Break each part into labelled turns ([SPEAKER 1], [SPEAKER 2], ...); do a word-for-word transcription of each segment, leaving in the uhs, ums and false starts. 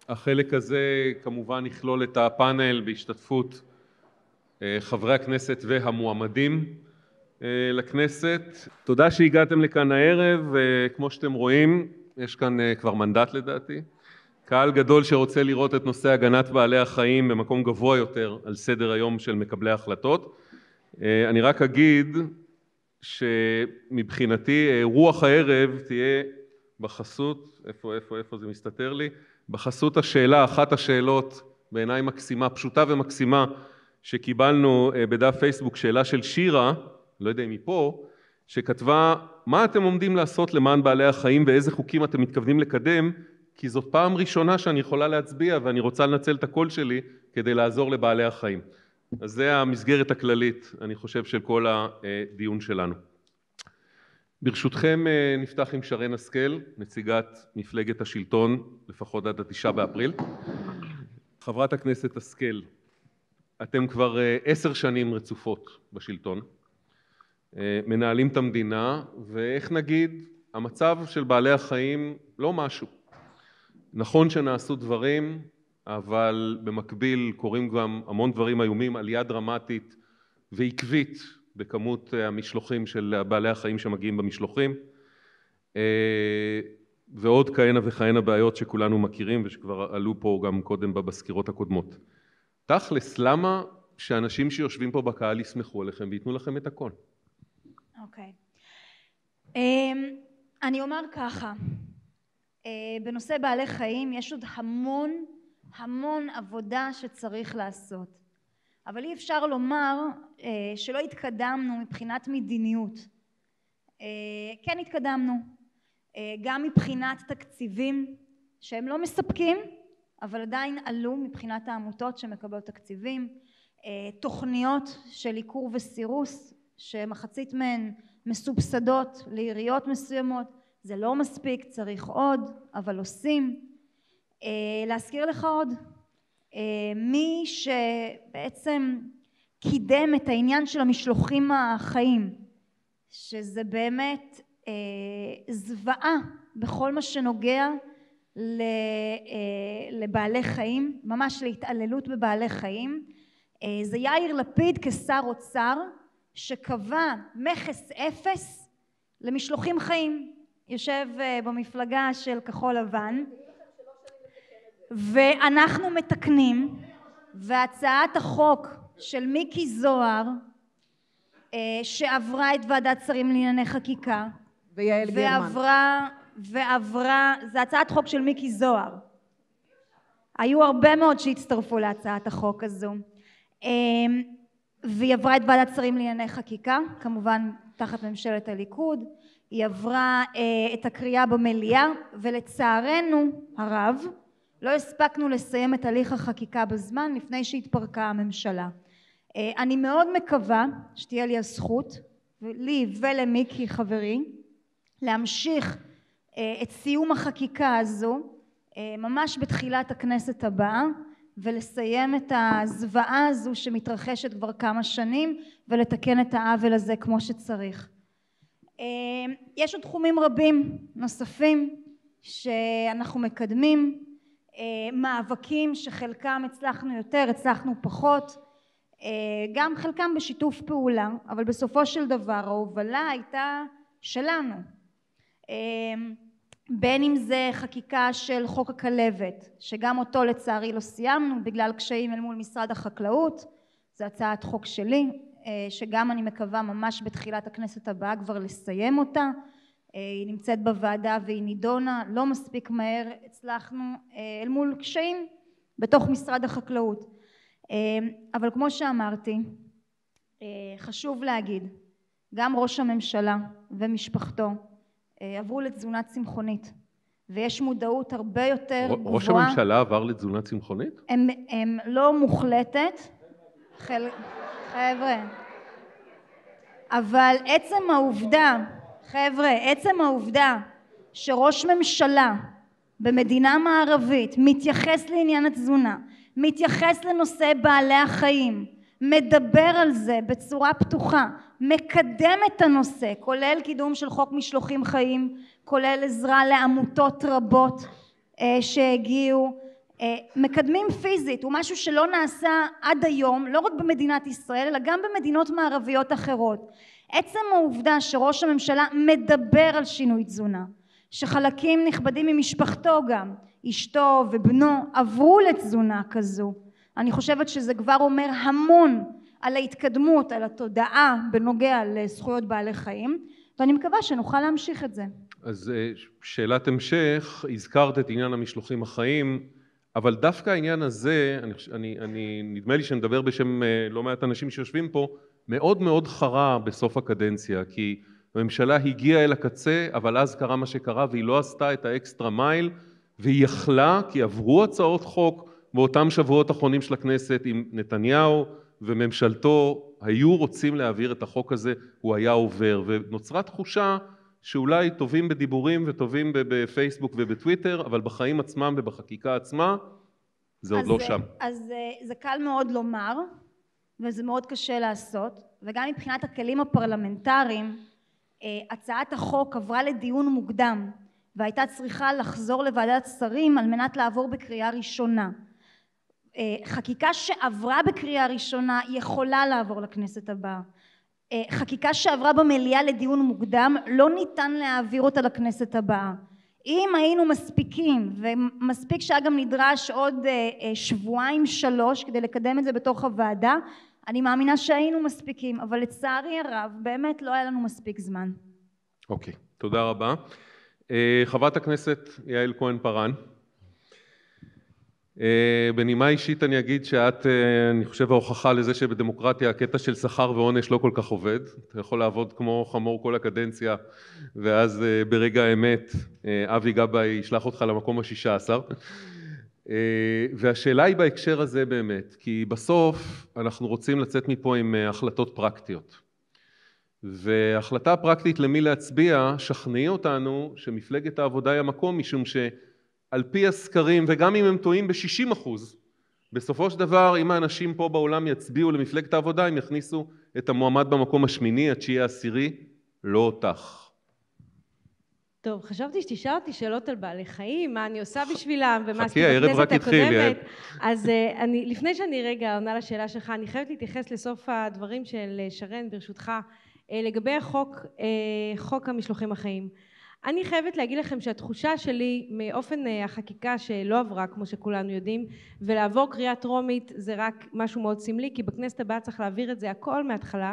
[SPEAKER 1] החלק הזה כמובן יכלול את הפאנל בהשתתפות חברי הכנסת והמועמדים לכנסת. תודה שהגעתם לכאן הערב, וכמו שאתם רואים, יש כאן כבר מנדט לדעתי. קהל גדול שרוצה לראות את נושא הגנת בעלי החיים במקום גבוה יותר על סדר היום של מקבלי ההחלטות. אני רק אגיד שמבחינתי רוח הערב תהיה בחסות, איפה, איפה, איפה זה מסתתר לי? בחסות השאלה, אחת השאלות בעיניי מקסימה, פשוטה ומקסימה, שקיבלנו בדף פייסבוק, שאלה של שירה, לא יודע אם היא פה, שכתבה, מה אתם עומדים לעשות למען בעלי החיים ואיזה חוקים אתם מתכוונים לקדם, כי זאת פעם ראשונה שאני יכולה להצביע ואני רוצה לנצל את הקול שלי כדי לעזור לבעלי החיים. אז זה המסגרת הכללית, אני חושב, של כל הדיון שלנו. ברשותכם נפתח עם שרן השכל, נציגת מפלגת השלטון, לפחות עד התשעה באפריל. חברת הכנסת השכל, אתם כבר עשר שנים רצופות בשלטון, מנהלים את המדינה, ואיך נגיד, המצב של בעלי החיים לא משהו. נכון שנעשו דברים, אבל במקביל קורים גם המון דברים איומים, עלייה דרמטית ועקבית בכמות המשלוחים של בעלי החיים שמגיעים במשלוחים, ועוד כהנה וכהנה בעיות שכולנו מכירים ושכבר עלו פה גם קודם בסקירות הקודמות. תכלס, למה שאנשים שיושבים פה בקהל יסמכו עליכם וייתנו לכם את הכל?
[SPEAKER 2] אוקיי. אני אומר ככה, בנושא בעלי חיים יש עוד המון המון עבודה שצריך לעשות, אבל אי אפשר לומר שלא התקדמנו מבחינת מדיניות. כן התקדמנו, גם מבחינת תקציבים שהם לא מספקים, אבל עדיין עלו מבחינת העמותות שמקבלות תקציבים, תוכניות של עיקור וסירוס שמחצית מהן מסובסדות לעיריות מסוימות. זה לא מספיק, צריך עוד, אבל עושים. להזכיר לך עוד, מי שבעצם קידם את העניין של המשלוחים החיים, שזה באמת זוועה בכל מה שנוגע לבעלי חיים, ממש להתעללות בבעלי חיים, זה יאיר לפיד כשר אוצר שקבע מכס אפס למשלוחים חיים. יושב במפלגה של כחול לבן, ואנחנו מתקנים, והצעת החוק של מיקי זוהר שעברה את ועדת שרים לענייני חקיקה,
[SPEAKER 3] ויעל גרמן,
[SPEAKER 2] ועברה ועברה, זה הצעת חוק של מיקי זוהר, היו הרבה מאוד שהצטרפו להצעת החוק הזו, והיא עברה את ועדת שרים לענייני חקיקה, כמובן תחת ממשלת הליכוד. היא עברה את הקריאה במליאה, ולצערנו הרב לא הספקנו לסיים את הליך החקיקה בזמן לפני שהתפרקה הממשלה. אני מאוד מקווה שתהיה לי הזכות, לי ולמיקי חברי, להמשיך את סיום החקיקה הזו ממש בתחילת הכנסת הבאה, ולסיים את הזוועה הזו שמתרחשת כבר כמה שנים, ולתקן את העוול הזה כמו שצריך. יש עוד תחומים רבים נוספים שאנחנו מקדמים, מאבקים שחלקם הצלחנו יותר, הצלחנו פחות, גם חלקם בשיתוף פעולה, אבל בסופו של דבר ההובלה הייתה שלנו. בין אם זה חקיקה של חוק הכלבת, שגם אותו לצערי לא סיימנו בגלל קשיים אל מול משרד החקלאות, זו הצעת חוק שלי, שגם אני מקווה ממש בתחילת הכנסת הבאה כבר לסיים אותה. היא נמצאת בוועדה והיא נידונה, לא מספיק מהר הצלחנו אל מול קשיים בתוך משרד החקלאות. אבל כמו שאמרתי, חשוב להגיד, גם ראש הממשלה ומשפחתו עברו לתזונה צמחונית, ויש מודעות הרבה יותר גבוהה.
[SPEAKER 1] ראש הממשלה עבר לתזונה צמחונית?
[SPEAKER 2] הם, הם לא מוחלטת, חל... חבר'ה, אבל עצם העובדה, חבר'ה, עצם העובדה שראש ממשלה במדינה מערבית מתייחס לעניין התזונה, מתייחס לנושא בעלי החיים, מדבר על זה בצורה פתוחה, מקדם את הנושא, כולל קידום של חוק משלוחים חיים, כולל עזרה לעמותות רבות שהגיעו, מקדמים פיזית, הוא משהו שלא נעשה עד היום, לא רק במדינת ישראל, אלא גם במדינות מערביות אחרות. עצם העובדה שראש הממשלה מדבר על שינוי תזונה, שחלקים נכבדים ממשפחתו גם, אשתו ובנו, עברו לתזונה כזו, אני חושבת שזה כבר אומר המון על ההתקדמות, על התודעה בנוגע לזכויות בעלי חיים, ואני מקווה שנוכל להמשיך את זה.
[SPEAKER 1] אז שאלת המשך, הזכרת את עניין המשלוחים החיים, אבל דווקא העניין הזה, אני, אני, אני, נדמה לי שנדבר בשם לא מעט אנשים שיושבים פה, מאוד מאוד חרה בסוף הקדנציה, כי הממשלה הגיעה אל הקצה, אבל אז קרה מה שקרה, והיא לא עשתה את האקסטרה מייל, והיא יכלה, כי עברו הצעות חוק באותם שבועות האחרונים של הכנסת, עם נתניהו וממשלתו היו רוצים להעביר את החוק הזה, הוא היה עובר, ונוצרה תחושה שאולי טובים בדיבורים וטובים בפייסבוק ובטוויטר, אבל בחיים עצמם ובחקיקה עצמה, זה עוד לא שם.
[SPEAKER 2] אז זה קל מאוד לומר, וזה מאוד קשה לעשות, וגם מבחינת הכלים הפרלמנטריים, הצעת החוק עברה לדיון מוקדם, והייתה צריכה לחזור לוועדת שרים על מנת לעבור בקריאה ראשונה. חקיקה שעברה בקריאה ראשונה יכולה לעבור לכנסת הבאה. חקיקה שעברה במליאה לדיון מוקדם לא ניתן להעביר אותה לכנסת הבאה. אם היינו מספיקים, ומספיק שהיה גם נדרש עוד שבועיים שלוש כדי לקדם את זה בתוך הוועדה, אני מאמינה שהיינו מספיקים, אבל לצערי הרב באמת לא היה לנו מספיק זמן.
[SPEAKER 1] אוקיי, תודה רבה. חברת הכנסת יעל כהן-פארן, בנימה אישית אני אגיד שאת, אני חושב, ההוכחה לזה שבדמוקרטיה הקטע של שכר ועונש לא כל כך עובד. אתה יכול לעבוד כמו חמור כל הקדנציה, ואז ברגע האמת אבי גבאי ישלח אותך למקום השישה עשר. והשאלה היא בהקשר הזה באמת, כי בסוף אנחנו רוצים לצאת מפה עם החלטות פרקטיות. והחלטה פרקטית למי להצביע, שכנעי אותנו שמפלגת העבודה היא המקום, משום שעל פי הסקרים, וגם אם הם טועים ב-שישים אחוז, בסופו של דבר, אם האנשים פה בעולם יצביעו למפלגת העבודה, הם יכניסו את המועמד במקום השמיני, התשיעי העשירי, לא אותך.
[SPEAKER 3] טוב, חשבתי שתשאל אותי שאלות על בעלי חיים, מה אני עושה בשבילם, ומה
[SPEAKER 1] עשיתי בכנסת הקודמת.
[SPEAKER 3] אז אני, לפני שאני רגע עונה לשאלה שלך, אני חייבת להתייחס לסוף הדברים של שרן, ברשותך, לגבי החוק, חוק המשלוחים החיים. אני חייבת להגיד לכם שהתחושה שלי מאופן החקיקה שלא עברה, כמו שכולנו יודעים, ולעבור קריאה טרומית זה רק משהו מאוד סמלי, כי בכנסת הבאה צריך להעביר את זה הכל מההתחלה,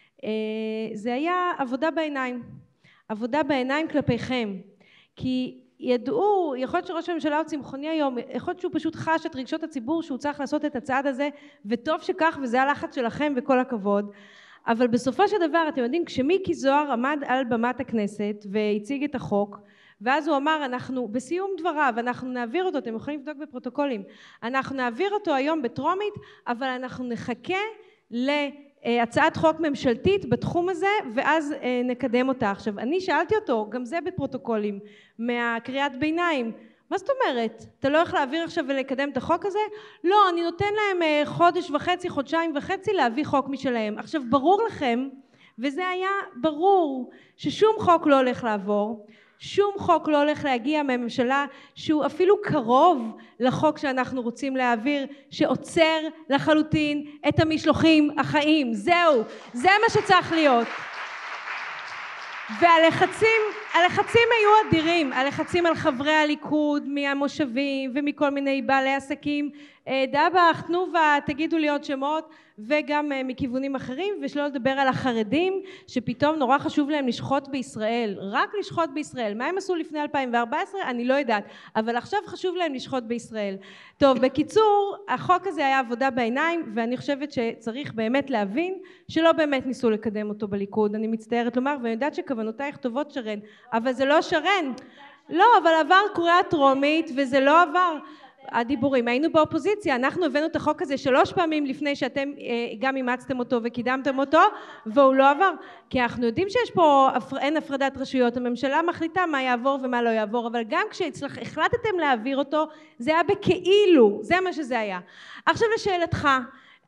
[SPEAKER 3] זה היה עבודה בעיניים. עבודה בעיניים כלפיכם, כי ידעו, יכול להיות שראש הממשלה הוא צמחוני היום, יכול להיות שהוא פשוט חש את רגשות הציבור שהוא צריך לעשות את הצעד הזה, וטוב שכך, וזה הלחץ שלכם וכל הכבוד. אבל בסופו של דבר, אתם יודעים, כשמיקי זוהר עמד על במת הכנסת והציג את החוק, ואז הוא אמר, אנחנו, בסיום דבריו, אנחנו נעביר אותו, אתם יכולים לבדוק בפרוטוקולים, אנחנו נעביר אותו היום בטרומית, אבל אנחנו נחכה להצעת חוק ממשלתית בתחום הזה, ואז נקדם אותה. עכשיו, אני שאלתי אותו, גם זה בפרוטוקולים, מהקריאת ביניים, מה זאת אומרת? אתה לא יכול להעביר עכשיו ולקדם את החוק הזה? לא, אני נותן להם חודש וחצי, חודשיים וחצי להביא חוק משלהם. עכשיו, ברור לכם, וזה היה ברור, ששום חוק לא הולך לעבור, שום חוק לא הולך להגיע מהממשלה שהוא אפילו קרוב לחוק שאנחנו רוצים להעביר, שעוצר לחלוטין את המשלוחים החיים. זהו, זה מה שצריך להיות. והלחצים, הלחצים היו אדירים, הלחצים על חברי הליכוד, מהמושבים ומכל מיני בעלי עסקים, דבח, תנובה, תגידו לי עוד שמות, וגם מכיוונים אחרים, ושלא לדבר על החרדים, שפתאום נורא חשוב להם לשחוט בישראל, רק לשחוט בישראל. מה הם עשו לפני אלפיים וארבע עשרה? אני לא יודעת, אבל עכשיו חשוב להם לשחוט בישראל. טוב, בקיצור, החוק הזה היה עבודה בעיניים, ואני חושבת שצריך באמת להבין שלא באמת ניסו לקדם אותו בליכוד. אני מצטערת לומר, ואני יודעת שכוונותייך טובות, שרן, אבל זה לא שרן. לא, אבל עבר קריאה טרומית, וזה לא עבר. הדיבורים, היינו באופוזיציה, אנחנו הבאנו את החוק הזה שלוש פעמים לפני שאתם גם אימצתם אותו וקידמתם אותו, והוא לא עבר, כי אנחנו יודעים שיש פה, אין הפרדת רשויות, הממשלה מחליטה מה יעבור ומה לא יעבור, אבל גם כשהחלטתם להעביר אותו, זה היה בכאילו, זה מה שזה היה. עכשיו לשאלתך,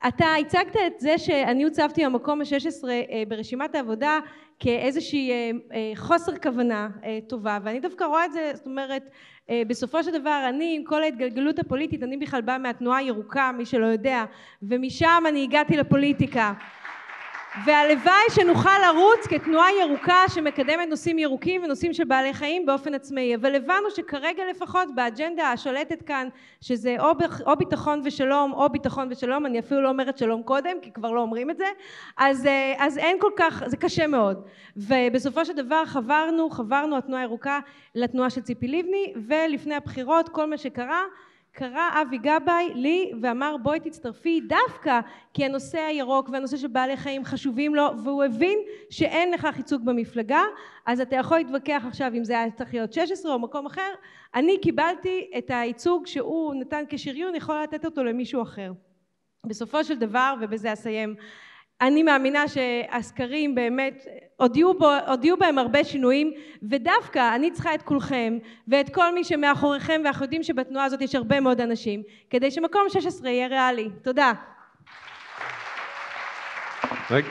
[SPEAKER 3] אתה הצגת את זה שאני הוצבתי במקום ה-שש עשרה ברשימת העבודה כאיזושהי חוסר כוונה טובה, ואני דווקא רואה את זה, זאת אומרת, בסופו של דבר אני עם כל ההתגלגלות הפוליטית, אני בכלל באה מהתנועה הירוקה, מי שלא יודע, ומשם אני הגעתי לפוליטיקה. והלוואי שנוכל לרוץ כתנועה ירוקה שמקדמת נושאים ירוקים ונושאים של בעלי חיים באופן עצמאי, אבל הבנו שכרגע לפחות באג'נדה השולטת כאן, שזה או, או ביטחון ושלום או ביטחון ושלום, אני אפילו לא אומרת שלום קודם כי כבר לא אומרים את זה, אז, אז אין כל כך, זה קשה מאוד. ובסופו של דבר חברנו, חברנו התנועה הירוקה לתנועה של ציפי לבני, ולפני הבחירות כל מה שקרה, קרא אבי גבאי לי ואמר בואי תצטרפי דווקא כי הנושא הירוק והנושא של בעלי חיים חשובים לו, והוא הבין שאין לכך ייצוג במפלגה. אז אתה יכול להתווכח עכשיו אם זה היה צריך להיות שש עשרה או מקום אחר, אני קיבלתי את הייצוג שהוא נתן כשריון, יכול לתת אותו למישהו אחר. בסופו של דבר, ובזה אסיים, אני מאמינה שהסקרים באמת הודיעו, בו, הודיעו בהם הרבה שינויים, ודווקא אני צריכה את כולכם ואת כל מי שמאחוריכם, ואנחנו יודעים שבתנועה הזאת יש הרבה מאוד אנשים, כדי שמקום שש עשרה יהיה ריאלי. תודה.
[SPEAKER 1] רגע,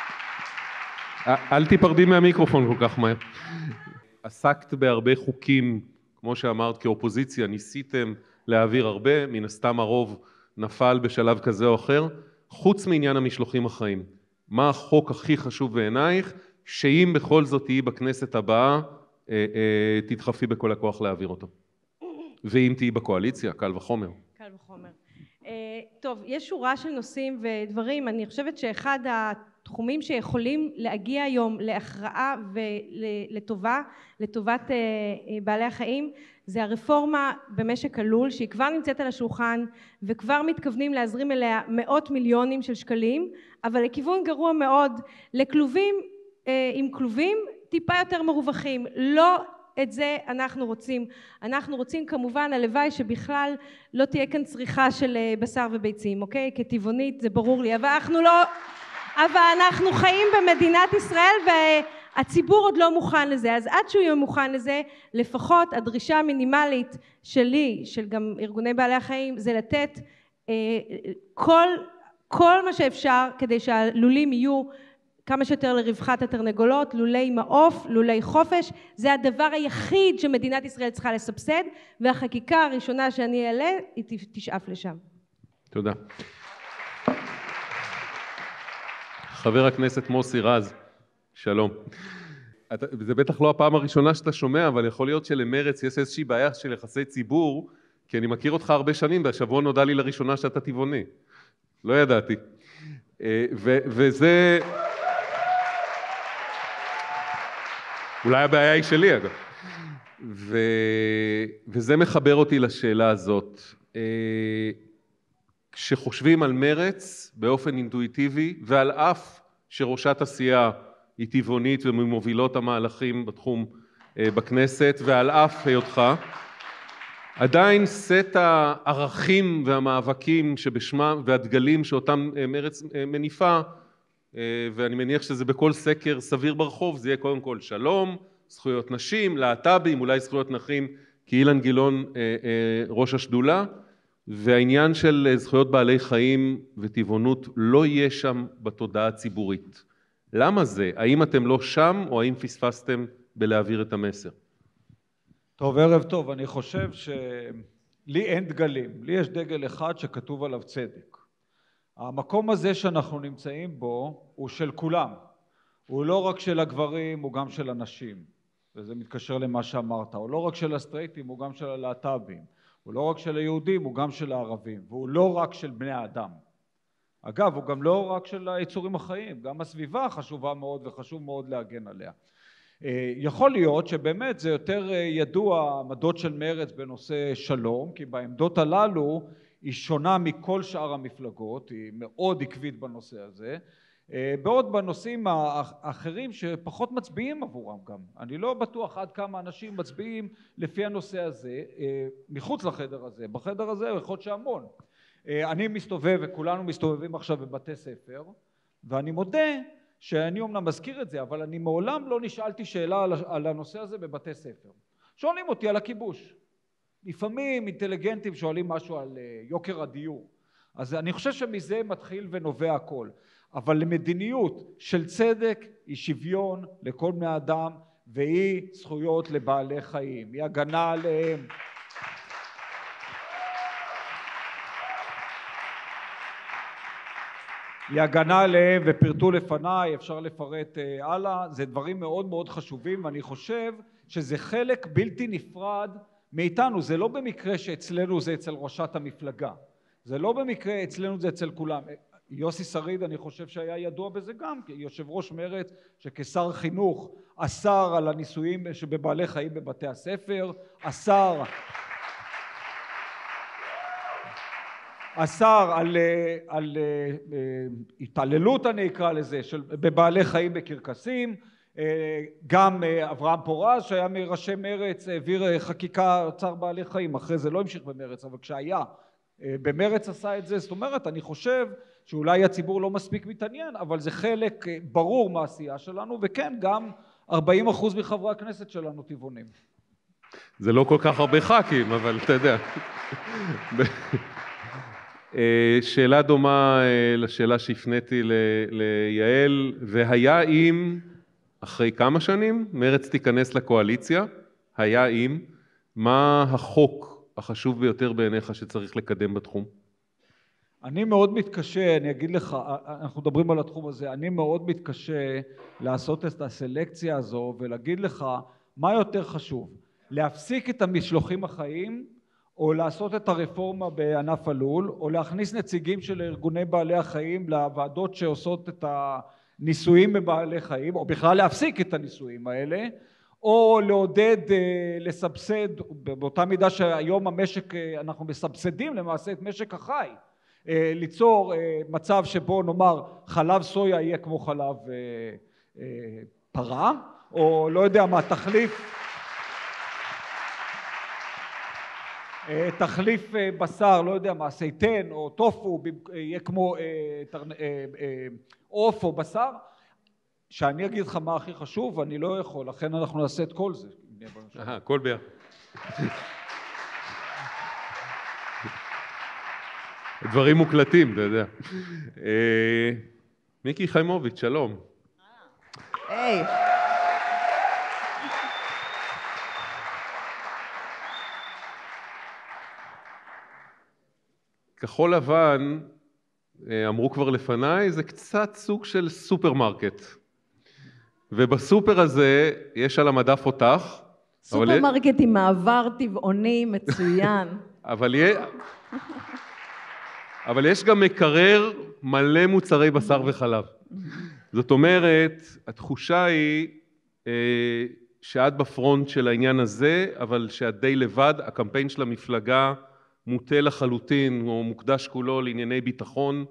[SPEAKER 1] אל תיפרדי מהמיקרופון כל כך מהר. עסקת בהרבה חוקים, כמו שאמרת, כאופוזיציה, ניסיתם להעביר הרבה, מן הסתם הרוב נפל בשלב כזה או אחר. חוץ מעניין המשלוחים החיים, מה החוק הכי חשוב בעינייך, שאם בכל זאת תהיי בכנסת הבאה, אה, אה, תדחפי בכל הכוח להעביר אותו? ואם תהיי בקואליציה, קל וחומר. קל וחומר.
[SPEAKER 3] אה, טוב, יש שורה של נושאים ודברים, אני חושבת שאחד התחומים שיכולים להגיע היום להכרעה ולטובה, לטובת אה, בעלי החיים, זה הרפורמה במשק הלול, שהיא כבר נמצאת על השולחן וכבר מתכוונים להזרים אליה מאות מיליונים של שקלים, אבל לכיוון גרוע מאוד, לכלובים אה, עם כלובים טיפה יותר מרווחים. לא את זה אנחנו רוצים. אנחנו רוצים כמובן, הלוואי שבכלל לא תהיה כאן צריכה של בשר וביצים, אוקיי? כטבעונית זה ברור לי, אבל אנחנו לא, אבל אנחנו חיים במדינת ישראל ו... הציבור עוד לא מוכן לזה, אז עד שהוא יהיה מוכן לזה, לפחות הדרישה המינימלית שלי, של גם ארגוני בעלי החיים, זה לתת אה, כל, כל מה שאפשר כדי שהלולים יהיו כמה שיותר לרווחת התרנגולות, לולי מעוף, לולי חופש, זה הדבר היחיד שמדינת ישראל צריכה לסבסד, והחקיקה הראשונה שאני אעלה, היא תשאף לשם.
[SPEAKER 1] תודה. חבר הכנסת מוסי רז. שלום. זה בטח לא הפעם הראשונה שאתה שומע, אבל יכול להיות שלמרץ יש איזושהי בעיה של יחסי ציבור, כי אני מכיר אותך הרבה שנים, והשבוע נודע לי לראשונה שאתה טבעוני. לא ידעתי. וזה... אולי הבעיה היא שלי, אגב. וזה מחבר אותי לשאלה הזאת. כשחושבים על מרץ באופן אינטואיטיבי, ועל אף שראשת הסיעה היא טבעונית וממובילות המהלכים בתחום בכנסת, ועל אף היותך, עדיין סט הערכים והמאבקים שבשמם והדגלים שאותם מרץ מניפה, ואני מניח שזה בכל סקר סביר ברחוב, זה יהיה קודם כל שלום, זכויות נשים, להט"בים, אולי זכויות נכים, כי אילן גילאון ראש השדולה, והעניין של זכויות בעלי חיים וטבעונות לא יהיה שם בתודעה הציבורית. למה זה? האם אתם לא שם, או האם פספסתם בלהעביר את המסר?
[SPEAKER 4] טוב, ערב טוב. אני חושב שלי אין דגלים. לי יש דגל אחד שכתוב עליו צדק. המקום הזה שאנחנו נמצאים בו הוא של כולם. הוא לא רק של הגברים, הוא גם של הנשים. וזה מתקשר למה שאמרת. הוא לא רק של הסטרייטים, הוא גם של הלהט"בים. הוא לא רק של היהודים, הוא גם של הערבים. והוא לא רק של בני האדם. אגב, הוא גם לא רק של היצורים החיים, גם הסביבה חשובה מאוד וחשוב מאוד להגן עליה. יכול להיות שבאמת זה יותר ידוע עמדות של מרץ בנושא שלום, כי בעמדות הללו היא שונה מכל שאר המפלגות, היא מאוד עקבית בנושא הזה, בעוד בנושאים האחרים שפחות מצביעים עבורם גם. אני לא בטוח עד כמה אנשים מצביעים לפי הנושא הזה, מחוץ לחדר הזה, בחדר הזה יכול להיות שהמון. אני מסתובב וכולנו מסתובבים עכשיו בבתי ספר, ואני מודה שאני אומנם מזכיר את זה, אבל אני מעולם לא נשאלתי שאלה על הנושא הזה בבתי ספר. שואלים אותי על הכיבוש. לפעמים אינטליגנטים שואלים משהו על יוקר הדיור, אז אני חושב שמזה מתחיל ונובע הכל. אבל למדיניות של צדק היא שוויון לכל בני אדם, והיא זכויות לבעלי חיים, היא הגנה עליהם. היא הגנה עליהם, ופרטו לפניי, אפשר לפרט הלאה, זה דברים מאוד מאוד חשובים, ואני חושב שזה חלק בלתי נפרד מאיתנו. זה לא במקרה שאצלנו זה אצל ראשת המפלגה, זה לא במקרה אצלנו זה אצל כולם. יוסי שריד אני חושב שהיה ידוע בזה גם, יושב ראש מרצ שכשר חינוך אסר על הניסויים שבבעלי חיים בבתי הספר, אסר אסר על, על התעללות אני אקרא לזה, של, בבעלי חיים בקרקסים. גם אברהם פורז שהיה מראשי מרץ העביר חקיקה צער בעלי חיים, אחרי זה לא המשיך במרץ, אבל כשהיה במרץ עשה את זה. זאת אומרת, אני חושב שאולי הציבור לא מספיק מתעניין, אבל זה חלק ברור מהעשייה שלנו, וכן, גם ארבעים אחוז מחברי הכנסת שלנו טבעונים.
[SPEAKER 1] זה לא כל כך הרבה ח"כים, אבל אתה יודע. שאלה דומה לשאלה שהפניתי ליעל, והיה אם, אחרי כמה שנים, מרץ תיכנס לקואליציה, היה אם, מה החוק החשוב ביותר בעיניך שצריך לקדם בתחום?
[SPEAKER 4] אני מאוד מתקשה, אני אגיד לך, אנחנו מדברים על התחום הזה, אני מאוד מתקשה לעשות את הסלקציה הזו ולהגיד לך מה יותר חשוב, להפסיק את המשלוחים החיים או לעשות את הרפורמה בענף הלול, או להכניס נציגים של ארגוני בעלי החיים לוועדות שעושות את הניסויים בבעלי חיים, או בכלל להפסיק את הניסויים האלה, או לעודד, לסבסד, באותה מידה שהיום המשק, אנחנו מסבסדים למעשה את משק החי, ליצור מצב שבו נאמר חלב סויה יהיה כמו חלב פרה, או לא יודע מה, תחליף, תחליף בשר, לא יודע מה, סייטן או טופו, יהיה כמו עוף או בשר. שאני אגיד לך מה הכי חשוב, אני לא יכול, לכן אנחנו נעשה את כל זה.
[SPEAKER 1] אה, הכל ביחד. דברים מוקלטים, אתה יודע. מיקי חיימוביץ', שלום.
[SPEAKER 5] היי.
[SPEAKER 1] כחול לבן, אמרו כבר לפניי, זה קצת סוג של סופרמרקט. ובסופר הזה יש על המדף אותך.
[SPEAKER 5] סופרמרקט עם מעבר טבעוני מצוין.
[SPEAKER 1] אבל יש... אבל יש גם מקרר מלא מוצרי בשר וחלב. זאת אומרת, התחושה היא שאת בפרונט של העניין הזה, אבל שאת די לבד, הקמפיין של המפלגה מוטה לחלוטין, או מוקדש כולו לענייני ביטחון,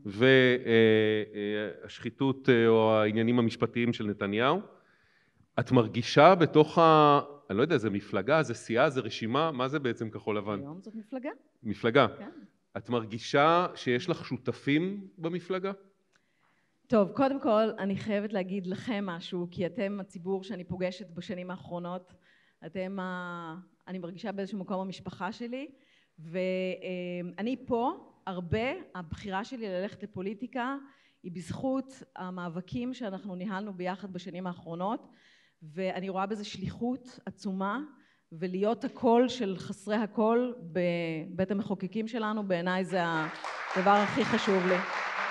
[SPEAKER 1] והשחיתות או העניינים המשפטיים של נתניהו. את מרגישה בתוך ה... אני לא יודע, זה מפלגה, זה סיעה, זה רשימה, מה זה בעצם כחול לבן?
[SPEAKER 5] היום זאת מפלגה.
[SPEAKER 1] מפלגה.
[SPEAKER 5] כן.
[SPEAKER 1] את מרגישה שיש לך שותפים במפלגה?
[SPEAKER 5] טוב, קודם כל אני חייבת להגיד לכם משהו, כי אתם הציבור שאני פוגשת בשנים האחרונות, אתם, אני מרגישה באיזשהו מקום המשפחה שלי, ואני פה הרבה, הבחירה שלי ללכת לפוליטיקה היא בזכות המאבקים שאנחנו ניהלנו ביחד בשנים האחרונות, ואני רואה בזה שליחות עצומה, ולהיות הקול של חסרי הקול בבית המחוקקים שלנו, בעיניי זה הדבר הכי חשוב לי.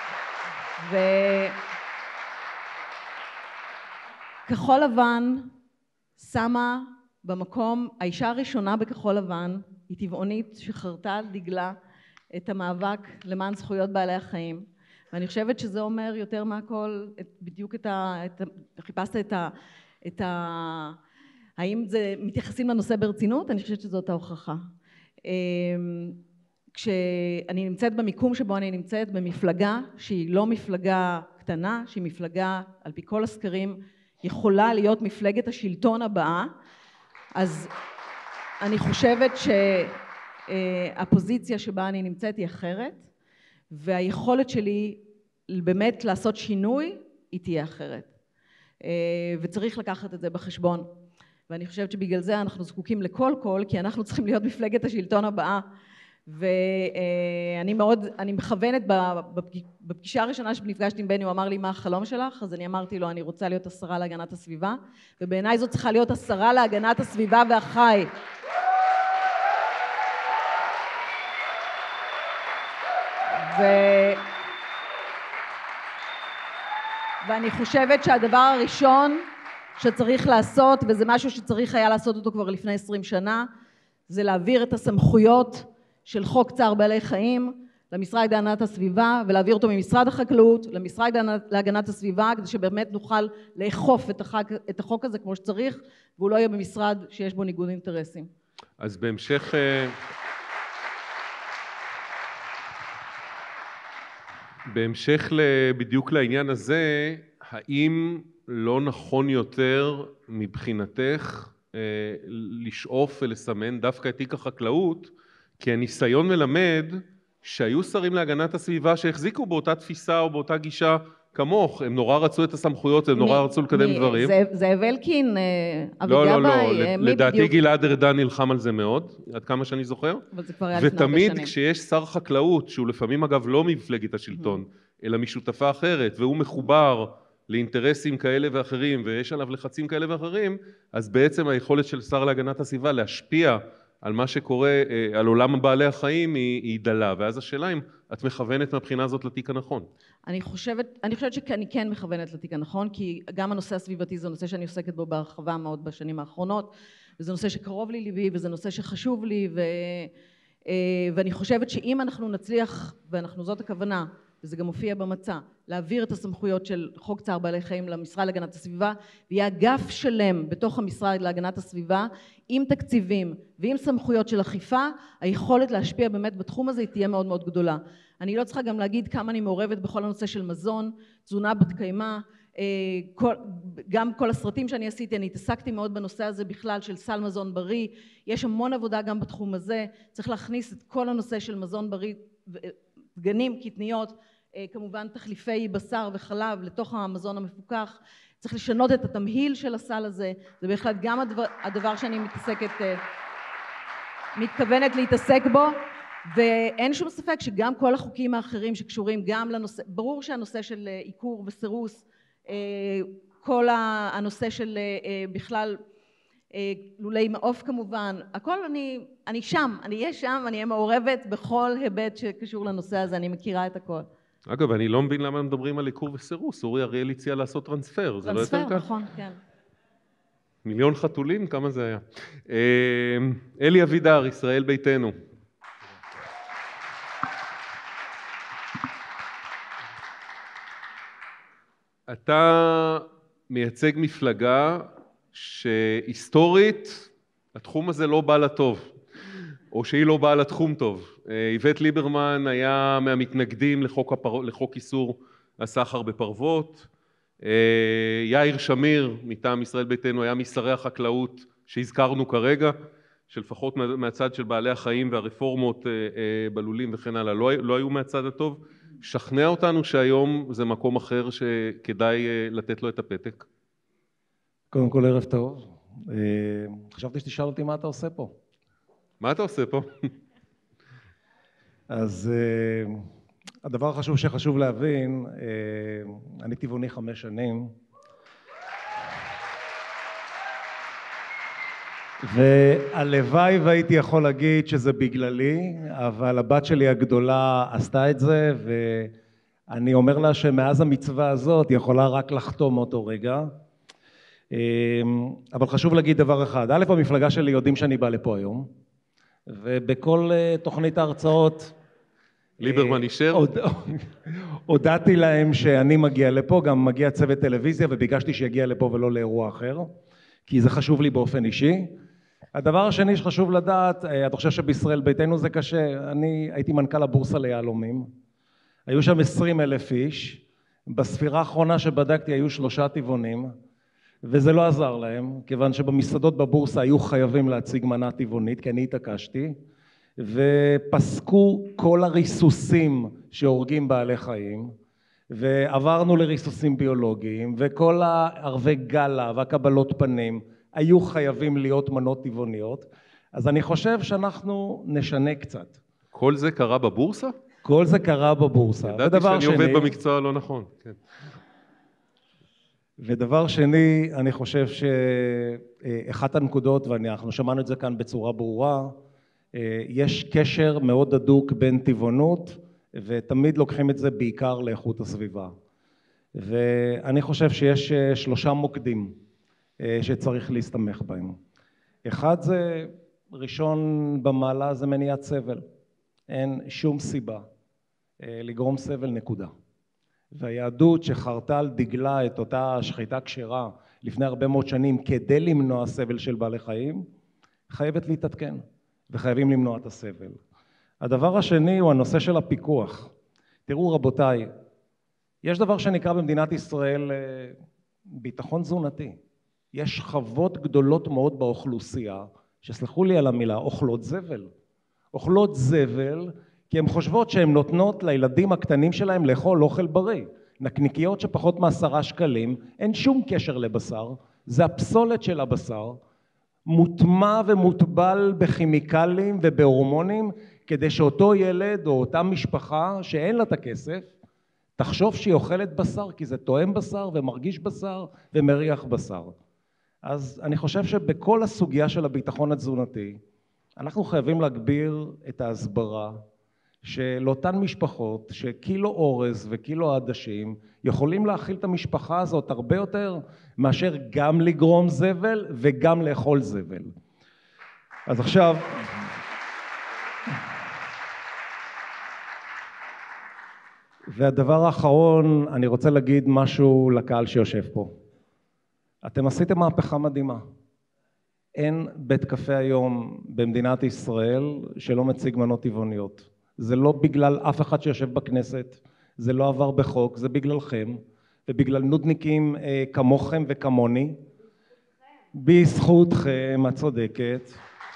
[SPEAKER 5] וכחול לבן שמה במקום, האישה הראשונה בכחול לבן היא טבעונית שחרתה על דגלה את המאבק למען זכויות בעלי החיים, ואני חושבת שזה אומר יותר מהכל את, בדיוק את ה... את, חיפשת את ה... את ה האם זה מתייחסים לנושא ברצינות? אני חושבת שזאת ההוכחה. כשאני נמצאת במיקום שבו אני נמצאת, במפלגה שהיא לא מפלגה קטנה, שהיא מפלגה על פי כל הסקרים יכולה להיות מפלגת השלטון הבאה, אז אני חושבת שהפוזיציה שבה אני נמצאת היא אחרת, והיכולת שלי באמת לעשות שינוי היא תהיה אחרת. וצריך לקחת את זה בחשבון. ואני חושבת שבגלל זה אנחנו זקוקים לכל קול, כי אנחנו צריכים להיות מפלגת השלטון הבאה. ואני מאוד, אני מכוונת בפגישה הראשונה שנפגשתי עם בני, הוא אמר לי מה החלום שלך, אז אני אמרתי לו אני רוצה להיות השרה להגנת הסביבה, ובעיניי זאת צריכה להיות השרה להגנת הסביבה והחי. ו... ואני חושבת שהדבר הראשון שצריך לעשות, וזה משהו שצריך היה לעשות אותו כבר לפני עשרים שנה, זה להעביר את הסמכויות של חוק צער בעלי חיים למשרד להגנת הסביבה, ולהעביר אותו ממשרד החקלאות למשרד להגנת הסביבה, כדי שבאמת נוכל לאכוף את החוק, את החוק הזה כמו שצריך, והוא לא יהיה במשרד שיש בו ניגוד אינטרסים.
[SPEAKER 1] אז בהמשך... בהמשך בדיוק לעניין הזה, האם לא נכון יותר מבחינתך לשאוף ולסמן דווקא את תיק החקלאות, כי הניסיון מלמד שהיו שרים להגנת הסביבה שהחזיקו באותה תפיסה או באותה גישה כמוך, הם נורא רצו את הסמכויות, הם נורא רצו לקדם דברים.
[SPEAKER 5] זאב אלקין, אבי
[SPEAKER 1] גבאי,
[SPEAKER 5] לא, לא,
[SPEAKER 1] לא, לדעתי גלעד ארדן נלחם על זה מאוד, עד כמה שאני זוכר.
[SPEAKER 5] אבל זה כבר היה לפני הרבה שנים.
[SPEAKER 1] ותמיד כשיש שר חקלאות, שהוא לפעמים אגב לא מפלגת השלטון, אלא משותפה אחרת, והוא מחובר לאינטרסים כאלה ואחרים, ויש עליו לחצים כאלה ואחרים, אז בעצם היכולת של שר להגנת הסביבה להשפיע על מה שקורה, על עולם בעלי החיים, היא, היא דלה. ואז השאלה אם את מכוונת מהבחינה הזאת לתיק הנכון.
[SPEAKER 5] אני חושבת, אני חושבת שאני כן מכוונת לתיק הנכון, כי גם הנושא הסביבתי זה נושא שאני עוסקת בו בהרחבה מאוד בשנים האחרונות, וזה נושא שקרוב לי ליבי, וזה נושא שחשוב לי, ו, ואני חושבת שאם אנחנו נצליח, ואנחנו זאת הכוונה, וזה גם מופיע במצע, להעביר את הסמכויות של חוק צער בעלי חיים למשרד להגנת הסביבה, ויהיה אגף שלם בתוך המשרד להגנת הסביבה, עם תקציבים ועם סמכויות של אכיפה, היכולת להשפיע באמת בתחום הזה היא תהיה מאוד מאוד גדולה. אני לא צריכה גם להגיד כמה אני מעורבת בכל הנושא של מזון, תזונה בת קיימא, גם כל הסרטים שאני עשיתי, אני התעסקתי מאוד בנושא הזה בכלל של סל מזון בריא, יש המון עבודה גם בתחום הזה, צריך להכניס את כל הנושא של מזון בריא, דגנים, קטניות, כמובן תחליפי בשר וחלב לתוך המזון המפוקח, צריך לשנות את התמהיל של הסל הזה, זה בהחלט גם הדבר, הדבר שאני מתעסקת, מתכוונת להתעסק בו, ואין שום ספק שגם כל החוקים האחרים שקשורים גם לנושא, ברור שהנושא של עיקור וסירוס, כל הנושא של בכלל לולי מעוף כמובן, הכל אני, אני שם, אני אהיה שם, אני אהיה מעורבת בכל היבט שקשור לנושא הזה, אני מכירה את הכל.
[SPEAKER 1] אגב, אני לא מבין למה מדברים על עיקור וסירוס, אורי אריאל הציע לעשות טרנספר, זה לא יותר כך?
[SPEAKER 5] טרנספר, נכון, כן.
[SPEAKER 1] מיליון חתולים, כמה זה היה? אלי אבידר, ישראל ביתנו. אתה מייצג מפלגה שהיסטורית התחום הזה לא בא לטוב, או שהיא לא באה לתחום טוב. איווט ליברמן היה מהמתנגדים לחוק, הפר... לחוק איסור הסחר בפרוות, יאיר שמיר מטעם ישראל ביתנו היה משרי החקלאות שהזכרנו כרגע, שלפחות מהצד של בעלי החיים והרפורמות בלולים וכן הלאה, לא, לא היו מהצד הטוב. שכנע אותנו שהיום זה מקום אחר שכדאי לתת לו את הפתק.
[SPEAKER 6] קודם כל ערב טוב, חשבתי שתשאל אותי מה אתה עושה פה.
[SPEAKER 1] מה אתה עושה פה?
[SPEAKER 6] אז הדבר החשוב שחשוב להבין, אני טבעוני חמש שנים, והלוואי והייתי יכול להגיד שזה בגללי, אבל הבת שלי הגדולה עשתה את זה, ואני אומר לה שמאז המצווה הזאת היא יכולה רק לחתום אותו רגע. אבל חשוב להגיד דבר אחד, א', במפלגה שלי יודעים שאני בא לפה היום, ובכל תוכנית ההרצאות
[SPEAKER 1] ליברמן אישר?
[SPEAKER 6] הודעתי להם שאני מגיע לפה, גם מגיע צוות טלוויזיה, וביקשתי שיגיע לפה ולא לאירוע אחר, כי זה חשוב לי באופן אישי. הדבר השני שחשוב לדעת, אתה חושב שבישראל ביתנו זה קשה, אני הייתי מנכ"ל הבורסה ליהלומים, היו שם עשרים אלף איש, בספירה האחרונה שבדקתי היו שלושה טבעונים, וזה לא עזר להם, כיוון שבמסעדות בבורסה היו חייבים להציג מנה טבעונית, כי אני התעקשתי, ופסקו כל הריסוסים שהורגים בעלי חיים, ועברנו לריסוסים ביולוגיים, וכל הערבי גלה והקבלות פנים היו חייבים להיות מנות טבעוניות, אז אני חושב שאנחנו נשנה קצת.
[SPEAKER 1] כל זה קרה בבורסה?
[SPEAKER 6] כל זה קרה בבורסה.
[SPEAKER 1] ידעתי שאני שני... עובד במקצוע לא נכון. כן.
[SPEAKER 6] ודבר שני, אני חושב שאחת הנקודות, ואנחנו שמענו את זה כאן בצורה ברורה, יש קשר מאוד הדוק בין טבעונות, ותמיד לוקחים את זה בעיקר לאיכות הסביבה. ואני חושב שיש שלושה מוקדים שצריך להסתמך בהם. אחד זה, ראשון במעלה זה מניעת סבל. אין שום סיבה לגרום סבל, נקודה. והיהדות שחרתה על דגלה את אותה שחיטה כשרה לפני הרבה מאוד שנים כדי למנוע סבל של בעלי חיים, חייבת להתעדכן וחייבים למנוע את הסבל. הדבר השני הוא הנושא של הפיקוח. תראו רבותיי, יש דבר שנקרא במדינת ישראל ביטחון תזונתי. יש שכבות גדולות מאוד באוכלוסייה, שסלחו לי על המילה, אוכלות זבל. אוכלות זבל כי הן חושבות שהן נותנות לילדים הקטנים שלהם לאכול אוכל בריא. נקניקיות שפחות מעשרה שקלים, אין שום קשר לבשר, זה הפסולת של הבשר, מוטמע ומוטבל בכימיקלים ובהורמונים, כדי שאותו ילד או אותה משפחה שאין לה את הכסף, תחשוב שהיא אוכלת בשר, כי זה תואם בשר ומרגיש בשר ומריח בשר. אז אני חושב שבכל הסוגיה של הביטחון התזונתי, אנחנו חייבים להגביר את ההסברה של אותן משפחות שקילו אורז וקילו עדשים יכולים להאכיל את המשפחה הזאת הרבה יותר מאשר גם לגרום זבל וגם לאכול זבל. אז עכשיו, והדבר האחרון, אני רוצה להגיד משהו לקהל שיושב פה. אתם עשיתם מהפכה מדהימה. אין בית קפה היום במדינת ישראל שלא מציג מנות טבעוניות. זה לא בגלל אף אחד שיושב בכנסת, זה לא עבר בחוק, זה בגללכם, ובגלל נודניקים אה, כמוכם וכמוני. בזכותכם, את צודקת.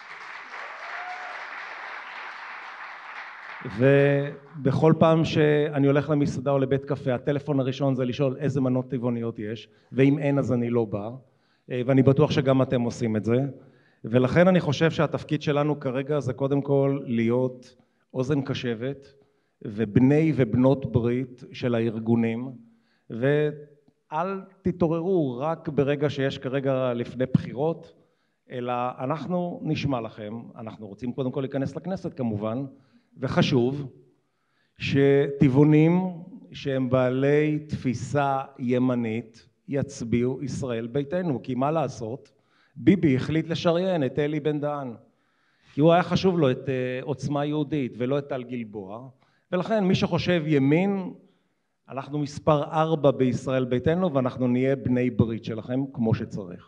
[SPEAKER 6] ובכל פעם שאני הולך למסעדה או לבית קפה, הטלפון הראשון זה לשאול איזה מנות טבעוניות יש, ואם אין אז אני לא בא, ואני בטוח שגם אתם עושים את זה. ולכן אני חושב שהתפקיד שלנו כרגע זה קודם כל להיות אוזן קשבת ובני ובנות ברית של הארגונים, ואל תתעוררו רק ברגע שיש כרגע לפני בחירות, אלא אנחנו נשמע לכם, אנחנו רוצים קודם כל להיכנס לכנסת כמובן, וחשוב שטבעונים שהם בעלי תפיסה ימנית יצביעו ישראל ביתנו, כי מה לעשות? ביבי החליט לשריין את אלי בן דהן, כי הוא היה חשוב לו את עוצמה יהודית ולא את טל גלבוע, ולכן מי שחושב ימין, אנחנו מספר ארבע בישראל ביתנו ואנחנו נהיה בני ברית שלכם כמו שצריך.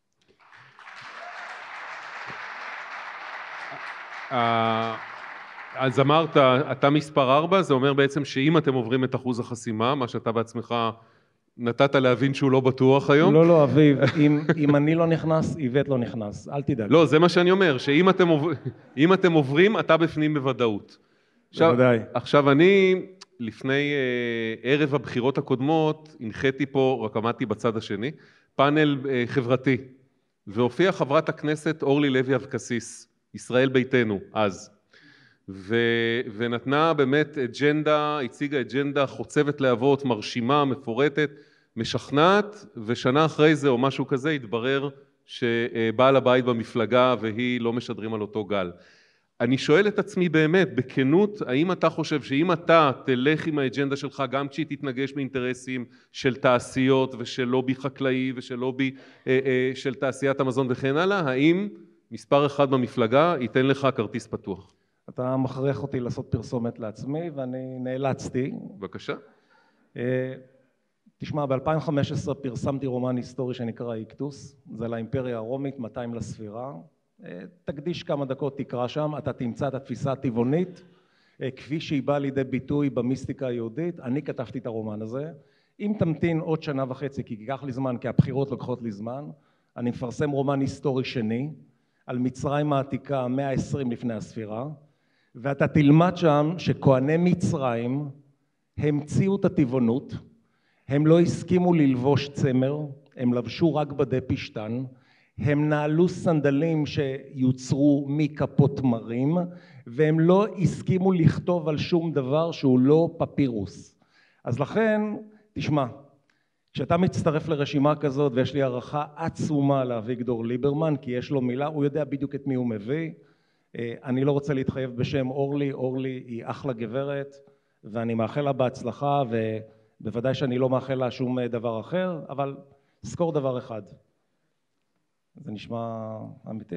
[SPEAKER 1] אז אמרת, אתה מספר ארבע, זה אומר בעצם שאם אתם עוברים את אחוז החסימה, מה שאתה בעצמך נתת להבין שהוא לא בטוח היום.
[SPEAKER 6] לא, לא, אביב, אם, אם אני לא נכנס, איבט לא נכנס, אל תדאג.
[SPEAKER 1] לא, זה מה שאני אומר, שאם אתם, עובר, אם אתם עוברים, אתה בפנים בוודאות.
[SPEAKER 6] בוודאי.
[SPEAKER 1] עכשיו, עכשיו אני, לפני אה, ערב הבחירות הקודמות, הנחיתי פה, רק עמדתי בצד השני, פאנל אה, חברתי, והופיעה חברת הכנסת אורלי לוי אבקסיס, ישראל ביתנו, אז. ו... ונתנה באמת אג'נדה, הציגה אג'נדה חוצבת להבות, מרשימה, מפורטת, משכנעת, ושנה אחרי זה או משהו כזה התברר שבעל הבית במפלגה והיא לא משדרים על אותו גל. אני שואל את עצמי באמת, בכנות, האם אתה חושב שאם אתה תלך עם האג'נדה שלך, גם כשהיא תתנגש באינטרסים של תעשיות ושל לובי חקלאי ושל לובי אה, אה, של תעשיית המזון וכן הלאה, האם מספר אחד במפלגה ייתן לך כרטיס פתוח?
[SPEAKER 6] אתה מכריח אותי לעשות פרסומת לעצמי, ואני נאלצתי.
[SPEAKER 1] בבקשה.
[SPEAKER 6] תשמע, ב-אלפיים וחמש עשרה פרסמתי רומן היסטורי שנקרא איקטוס, זה לאימפריה הרומית, מאתיים לספירה. תקדיש כמה דקות, תקרא שם, אתה תמצא את התפיסה הטבעונית, כפי שהיא באה לידי ביטוי במיסטיקה היהודית. אני כתבתי את הרומן הזה. אם תמתין עוד שנה וחצי, כי ייקח לי זמן, כי הבחירות לוקחות לי זמן, אני מפרסם רומן היסטורי שני, על מצרים העתיקה, מאה ועשרים לפני הספירה, ואתה תלמד שם שכהני מצרים המציאו את הטבעונות, הם לא הסכימו ללבוש צמר, הם לבשו רק בדי פשטן, הם נעלו סנדלים שיוצרו מכפות מרים, והם לא הסכימו לכתוב על שום דבר שהוא לא פפירוס. אז לכן, תשמע, כשאתה מצטרף לרשימה כזאת, ויש לי הערכה עצומה לאביגדור ליברמן, כי יש לו מילה, הוא יודע בדיוק את מי הוא מביא. אני לא רוצה להתחייב בשם אורלי, אורלי היא אחלה גברת, ואני מאחל לה בהצלחה, ובוודאי שאני לא מאחל לה שום דבר אחר, אבל זכור דבר אחד. זה נשמע אמיתי?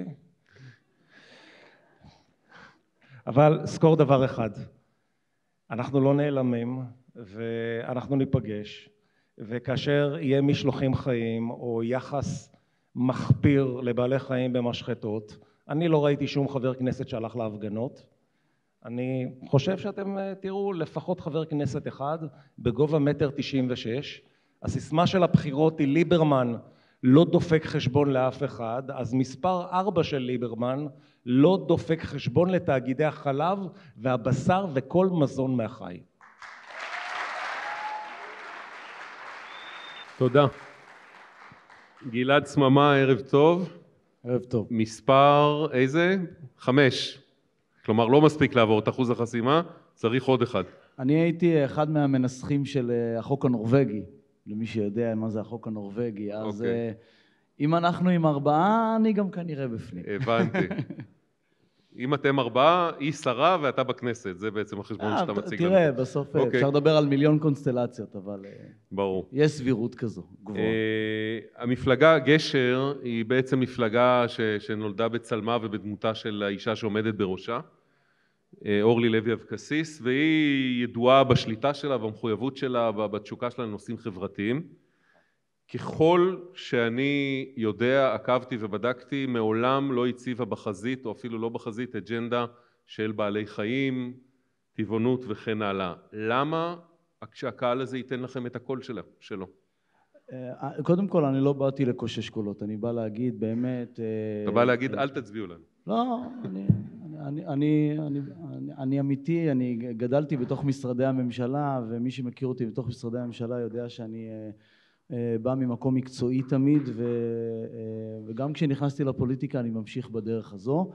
[SPEAKER 6] אבל זכור דבר אחד, אנחנו לא נעלמים, ואנחנו ניפגש, וכאשר יהיה משלוחים חיים או יחס מחפיר לבעלי חיים במשחטות, אני לא ראיתי שום חבר כנסת שהלך להפגנות. אני חושב שאתם תראו לפחות חבר כנסת אחד בגובה מטר תשעים ושש. הסיסמה של הבחירות היא ליברמן לא דופק חשבון לאף אחד, אז מספר ארבע של ליברמן לא דופק חשבון לתאגידי החלב והבשר וכל מזון מהחי.
[SPEAKER 1] תודה. גלעד סממה, ערב טוב.
[SPEAKER 7] ערב טוב.
[SPEAKER 1] מספר איזה? חמש. כלומר, לא מספיק לעבור את אחוז החסימה, צריך עוד אחד.
[SPEAKER 7] אני הייתי אחד מהמנסחים של החוק הנורווגי, למי שיודע מה זה החוק הנורווגי, אז okay. אם אנחנו עם ארבעה, אני גם כנראה בפנים.
[SPEAKER 1] הבנתי. אם אתם ארבעה, היא שרה ואתה בכנסת, זה בעצם החשבון שאתה מציג לנו.
[SPEAKER 7] תראה, בסוף okay. אפשר לדבר על מיליון קונסטלציות, אבל
[SPEAKER 1] ברור.
[SPEAKER 7] יש סבירות כזו, גבוהה.
[SPEAKER 1] המפלגה גשר היא בעצם מפלגה ש, שנולדה בצלמה ובדמותה של האישה שעומדת בראשה, אורלי לוי אבקסיס, והיא ידועה בשליטה שלה והמחויבות שלה בתשוקה שלה לנושאים חברתיים. ככל שאני יודע, עקבתי ובדקתי, מעולם לא הציבה בחזית, או אפילו לא בחזית, אג'נדה של בעלי חיים, טבעונות וכן הלאה. למה כשהקהל הזה ייתן לכם את הקול שלה, שלו?
[SPEAKER 7] קודם כל, אני לא באתי לקושש קולות, אני בא להגיד באמת...
[SPEAKER 1] אתה בא להגיד, אל תצביעו לנו.
[SPEAKER 7] לא, אני, אני, אני, אני, אני אמיתי, אני גדלתי בתוך משרדי הממשלה, ומי שמכיר אותי בתוך משרדי הממשלה יודע שאני בא ממקום מקצועי תמיד, ו, וגם כשנכנסתי לפוליטיקה אני ממשיך בדרך הזו.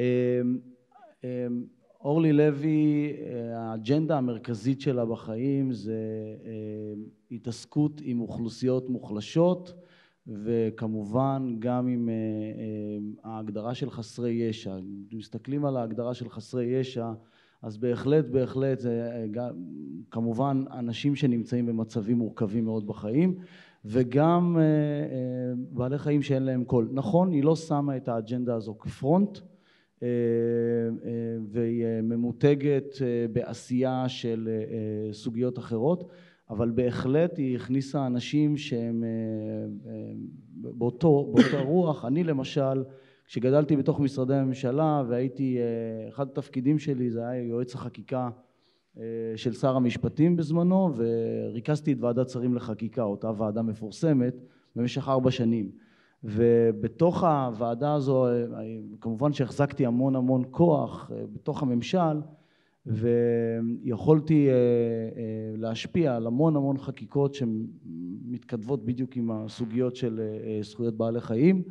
[SPEAKER 7] אורלי לוי, האג'נדה המרכזית שלה בחיים זה התעסקות עם אוכלוסיות מוחלשות, וכמובן גם עם ההגדרה של חסרי ישע. מסתכלים על ההגדרה של חסרי ישע, אז בהחלט, בהחלט, זה כמובן אנשים שנמצאים במצבים מורכבים מאוד בחיים, וגם בעלי חיים שאין להם קול. נכון, היא לא שמה את האג'נדה הזו כפרונט, והיא ממותגת בעשייה של סוגיות אחרות, אבל בהחלט היא הכניסה אנשים שהם באותו, באותה רוח. אני למשל, כשגדלתי בתוך משרדי הממשלה והייתי, אחד התפקידים שלי זה היה יועץ החקיקה של שר המשפטים בזמנו, וריכזתי את ועדת שרים לחקיקה, אותה ועדה מפורסמת, במשך ארבע שנים. ובתוך הוועדה הזו, כמובן שהחזקתי המון המון כוח בתוך הממשל, ויכולתי להשפיע על המון המון חקיקות שמתכתבות בדיוק עם הסוגיות של זכויות בעלי חיים,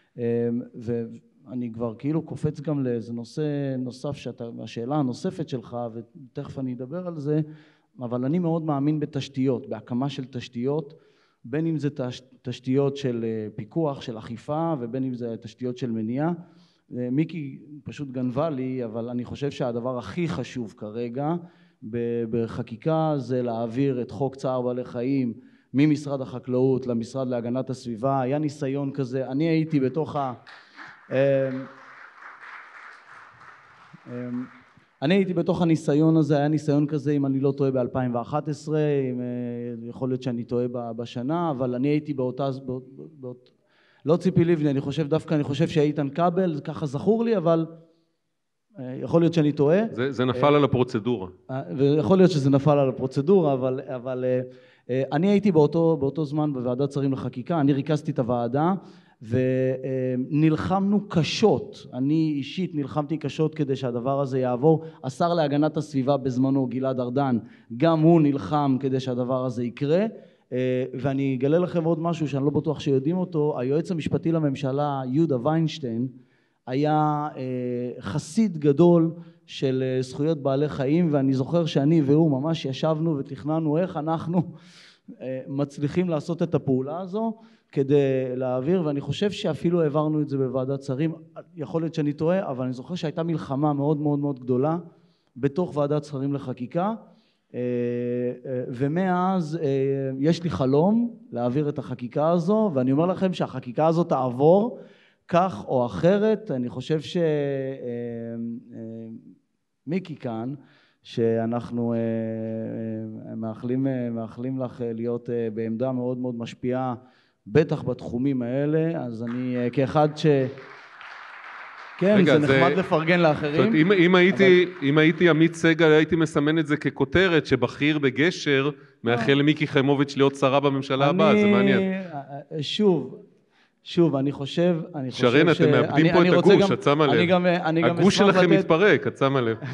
[SPEAKER 7] ואני כבר כאילו קופץ גם לאיזה נושא נוסף, שאתה, השאלה הנוספת שלך, ותכף אני אדבר על זה, אבל אני מאוד מאמין בתשתיות, בהקמה של תשתיות, בין אם זה תשתיות של פיקוח, של אכיפה, ובין אם זה תשתיות של מניעה. מיקי פשוט גנבה לי, אבל אני חושב שהדבר הכי חשוב כרגע בחקיקה זה להעביר את חוק צער בעלי חיים ממשרד החקלאות למשרד להגנת הסביבה. היה ניסיון כזה, אני הייתי בתוך ה... אני הייתי בתוך הניסיון הזה, היה ניסיון כזה, אם אני לא טועה ב-אלפיים ואחת עשרה, יכול להיות שאני טועה בשנה, אבל אני הייתי באותה... באות... לא ציפי לבני, אני חושב דווקא, אני חושב שאיתן כבל, ככה זכור לי, אבל יכול להיות שאני טועה.
[SPEAKER 1] זה, זה נפל על הפרוצדורה.
[SPEAKER 7] ויכול להיות שזה נפל על הפרוצדורה, אבל, אבל אני הייתי באותו, באותו זמן בוועדת שרים לחקיקה, אני ריכזתי את הוועדה, ונלחמנו קשות, אני אישית נלחמתי קשות כדי שהדבר הזה יעבור. השר להגנת הסביבה בזמנו, גלעד ארדן, גם הוא נלחם כדי שהדבר הזה יקרה, ואני אגלה לכם עוד משהו שאני לא בטוח שיודעים אותו, היועץ המשפטי לממשלה יהודה ויינשטיין היה חסיד גדול של זכויות בעלי חיים, ואני זוכר שאני והוא ממש ישבנו ותכננו איך אנחנו מצליחים לעשות את הפעולה הזו כדי להעביר, ואני חושב שאפילו העברנו את זה בוועדת שרים, יכול להיות שאני טועה, אבל אני זוכר שהייתה מלחמה מאוד מאוד מאוד גדולה בתוך ועדת שרים לחקיקה, ומאז יש לי חלום להעביר את החקיקה הזו, ואני אומר לכם שהחקיקה הזו תעבור כך או אחרת. אני חושב שמיקי כאן, שאנחנו מאחלים, מאחלים לך להיות בעמדה מאוד מאוד משפיעה, בטח בתחומים האלה, אז אני כאחד ש... כן, רגע, זה נחמד זה... לפרגן לאחרים.
[SPEAKER 1] זאת, אם, אם, הייתי, אבל... אם הייתי עמית סגל, הייתי מסמן את זה ככותרת, שבכיר בגשר מאחל למיקי חיימוביץ' להיות שרה בממשלה אני... הבאה, זה מעניין.
[SPEAKER 7] שוב, שוב, אני חושב... אני
[SPEAKER 1] שרן,
[SPEAKER 7] חושב
[SPEAKER 1] אתם ש... מאבדים אני, פה אני את הגוש, את שמה לב. גם, הגוש שלכם לתת... מתפרק, את שמה לב.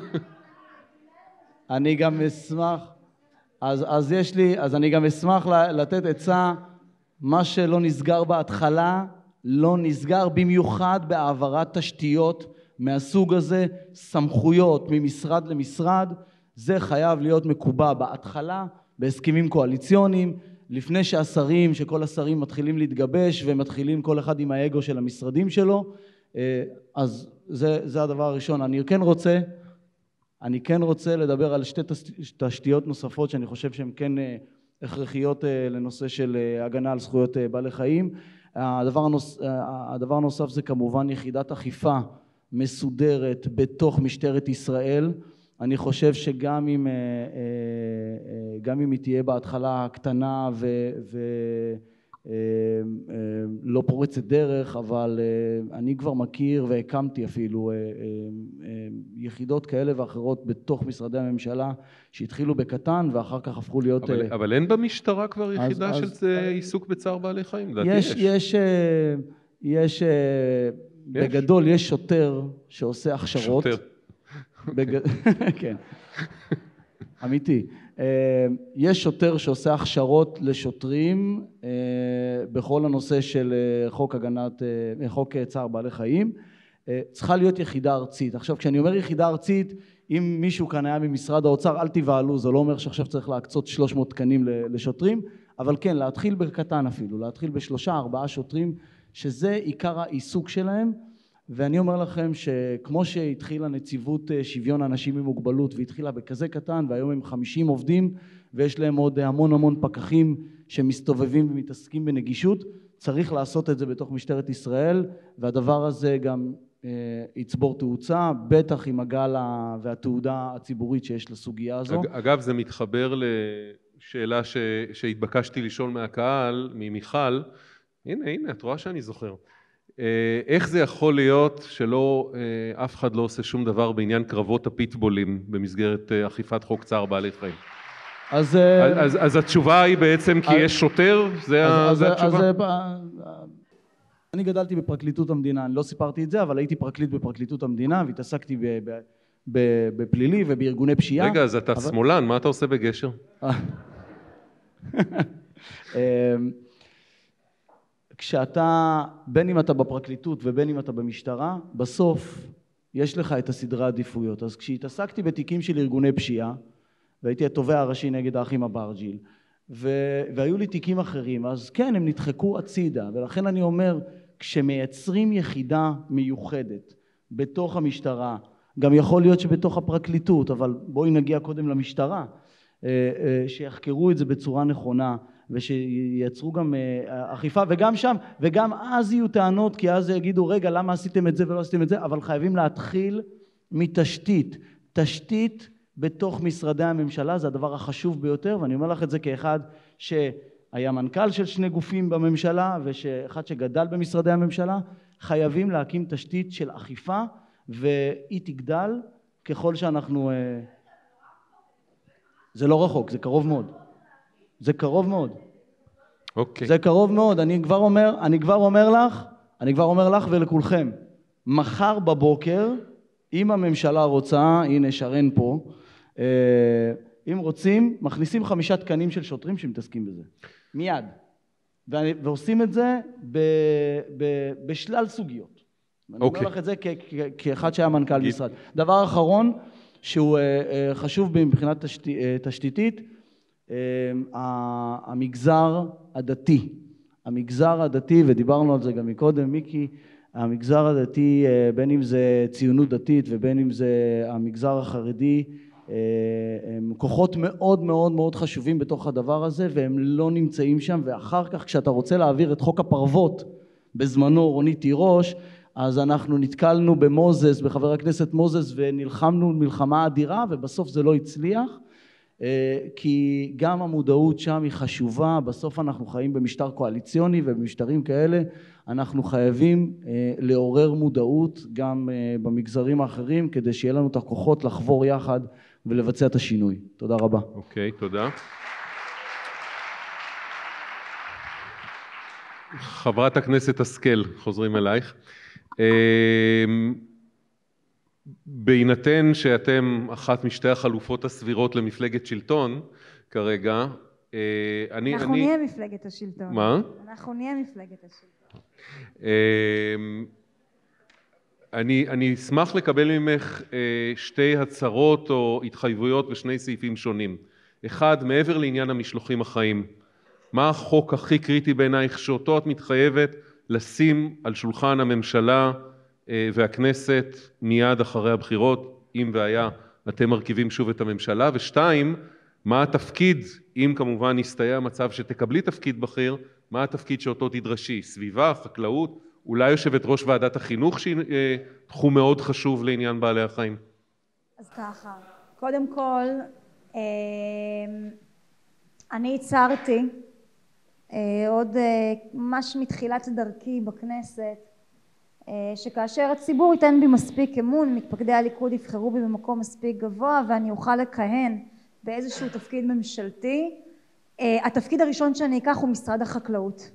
[SPEAKER 7] אני גם אשמח, אז, אז יש לי, אז אני גם אשמח לתת עצה, מה שלא נסגר בהתחלה, לא נסגר, במיוחד בהעברת תשתיות מהסוג הזה, סמכויות ממשרד למשרד, זה חייב להיות מקובע בהתחלה, בהסכמים קואליציוניים, לפני שהשרים, שכל השרים מתחילים להתגבש ומתחילים כל אחד עם האגו של המשרדים שלו, אז זה, זה הדבר הראשון. אני כן רוצה, אני כן רוצה לדבר על שתי תשתיות נוספות שאני חושב שהן כן הכרחיות לנושא של הגנה על זכויות בעלי חיים. הדבר הנוס, הדבר הנוסף זה כמובן יחידת אכיפה מסודרת בתוך משטרת ישראל. אני חושב שגם אם, גם אם היא תהיה בהתחלה קטנה ולא פורצת דרך, אבל אני כבר מכיר והקמתי אפילו יחידות כאלה ואחרות בתוך משרדי הממשלה שהתחילו בקטן ואחר כך הפכו להיות...
[SPEAKER 1] אבל, אבל אין במשטרה כבר יחידה אז, של אז, עיסוק בצער בעלי חיים?
[SPEAKER 7] יש, יש, יש, יש, בגדול יש שוטר שעושה הכשרות. שוטר. בג... כן, אמיתי. יש שוטר שעושה הכשרות לשוטרים בכל הנושא של חוק הגנת, חוק צער בעלי חיים. צריכה להיות יחידה ארצית. עכשיו, כשאני אומר יחידה ארצית, אם מישהו כאן היה ממשרד האוצר, אל תיבהלו, זה לא אומר שעכשיו צריך להקצות שלוש מאות תקנים לשוטרים, אבל כן, להתחיל בקטן אפילו, להתחיל בשלושה, ארבעה שוטרים, שזה עיקר העיסוק שלהם. ואני אומר לכם שכמו שהתחילה נציבות שוויון אנשים עם מוגבלות והתחילה בכזה קטן והיום הם חמישים עובדים ויש להם עוד המון המון פקחים שמסתובבים ומתעסקים בנגישות, צריך לעשות את זה בתוך משטרת ישראל, והדבר הזה גם יצבור תאוצה, בטח עם הגל והתעודה הציבורית שיש לסוגיה הזו.
[SPEAKER 1] אגב, זה מתחבר לשאלה ש... שהתבקשתי לשאול מהקהל, ממיכל. הנה, הנה, את רואה שאני זוכר. איך זה יכול להיות שלא, אף אחד לא עושה שום דבר בעניין קרבות הפיטבולים במסגרת אכיפת חוק צער בעלי חיים? אז, אז, אז התשובה היא בעצם כי יש שוטר? זה, אז, זה התשובה? אז,
[SPEAKER 7] אני גדלתי בפרקליטות המדינה, אני לא סיפרתי את זה, אבל הייתי פרקליט בפרקליטות המדינה והתעסקתי בפלילי ובארגוני פשיעה.
[SPEAKER 1] רגע, אז אתה אבל... שמאלן, מה אתה עושה בגשר?
[SPEAKER 7] כשאתה, בין אם אתה בפרקליטות ובין אם אתה במשטרה, בסוף יש לך את הסדרי העדיפויות. אז כשהתעסקתי בתיקים של ארגוני פשיעה, והייתי התובע הראשי נגד האחים אברג'יל, והיו לי תיקים אחרים, אז כן, הם נדחקו הצידה, ולכן אני אומר, כשמייצרים יחידה מיוחדת בתוך המשטרה, גם יכול להיות שבתוך הפרקליטות, אבל בואי נגיע קודם למשטרה, שיחקרו את זה בצורה נכונה, ושייצרו גם אכיפה, וגם שם, וגם אז יהיו טענות, כי אז יגידו, רגע, למה עשיתם את זה ולא עשיתם את זה, אבל חייבים להתחיל מתשתית. תשתית בתוך משרדי הממשלה, זה הדבר החשוב ביותר, ואני אומר לך את זה כאחד שהיה מנכ"ל של שני גופים בממשלה, ואחד שגדל במשרדי הממשלה, חייבים להקים תשתית של אכיפה, והיא תגדל ככל שאנחנו... זה לא רחוק, זה קרוב מאוד. זה קרוב מאוד.
[SPEAKER 1] אוקיי.
[SPEAKER 7] זה קרוב מאוד. אני כבר אומר, אני כבר אומר לך, אני כבר אומר לך ולכולכם, מחר בבוקר, אם הממשלה רוצה, הנה שרן פה, אם רוצים, מכניסים חמישה תקנים של שוטרים שמתעסקים בזה. מיד. ועושים את זה ב, ב, בשלל סוגיות. אני אומר לך את זה כאחד שהיה מנכ"ל משרד. דבר אחרון, שהוא חשוב מבחינת תשתיתית, המגזר הדתי. המגזר הדתי, ודיברנו על זה גם מקודם, מיקי, המגזר הדתי, בין אם זה ציונות דתית ובין אם זה המגזר החרדי, הם כוחות מאוד מאוד מאוד חשובים בתוך הדבר הזה, והם לא נמצאים שם, ואחר כך כשאתה רוצה להעביר את חוק הפרוות, בזמנו רונית תירוש, אז אנחנו נתקלנו במוזס, בחבר הכנסת מוזס, ונלחמנו מלחמה אדירה, ובסוף זה לא הצליח, כי גם המודעות שם היא חשובה. בסוף אנחנו חיים במשטר קואליציוני, ובמשטרים כאלה אנחנו חייבים לעורר מודעות גם במגזרים האחרים, כדי שיהיה לנו את הכוחות לחבור יחד ולבצע את השינוי. תודה רבה.
[SPEAKER 1] אוקיי, תודה. חברת הכנסת השכל, חוזרים אלייך. בהינתן שאתם אחת משתי החלופות הסבירות למפלגת שלטון כרגע, אני...
[SPEAKER 2] אנחנו
[SPEAKER 1] אני...
[SPEAKER 2] נהיה מפלגת השלטון.
[SPEAKER 1] מה?
[SPEAKER 2] אנחנו נהיה מפלגת השלטון.
[SPEAKER 1] אני, אני אשמח לקבל ממך שתי הצהרות או התחייבויות בשני סעיפים שונים. אחד, מעבר לעניין המשלוחים החיים, מה החוק הכי קריטי בעינייך שאותו את מתחייבת לשים על שולחן הממשלה והכנסת מיד אחרי הבחירות, אם והיה אתם מרכיבים שוב את הממשלה? ושתיים, מה התפקיד, אם כמובן יסתייע המצב שתקבלי תפקיד בכיר, מה התפקיד שאותו תדרשי? סביבה, חקלאות, אולי יושבת ראש ועדת החינוך שהיא תחום מאוד חשוב לעניין בעלי החיים?
[SPEAKER 2] אז ככה, קודם כל, אני הצהרתי עוד ממש מתחילת דרכי בכנסת, שכאשר הציבור ייתן בי מספיק אמון, מתפקדי הליכוד יבחרו בי במקום מספיק גבוה ואני אוכל לכהן באיזשהו תפקיד ממשלתי, התפקיד הראשון שאני אקח הוא משרד החקלאות.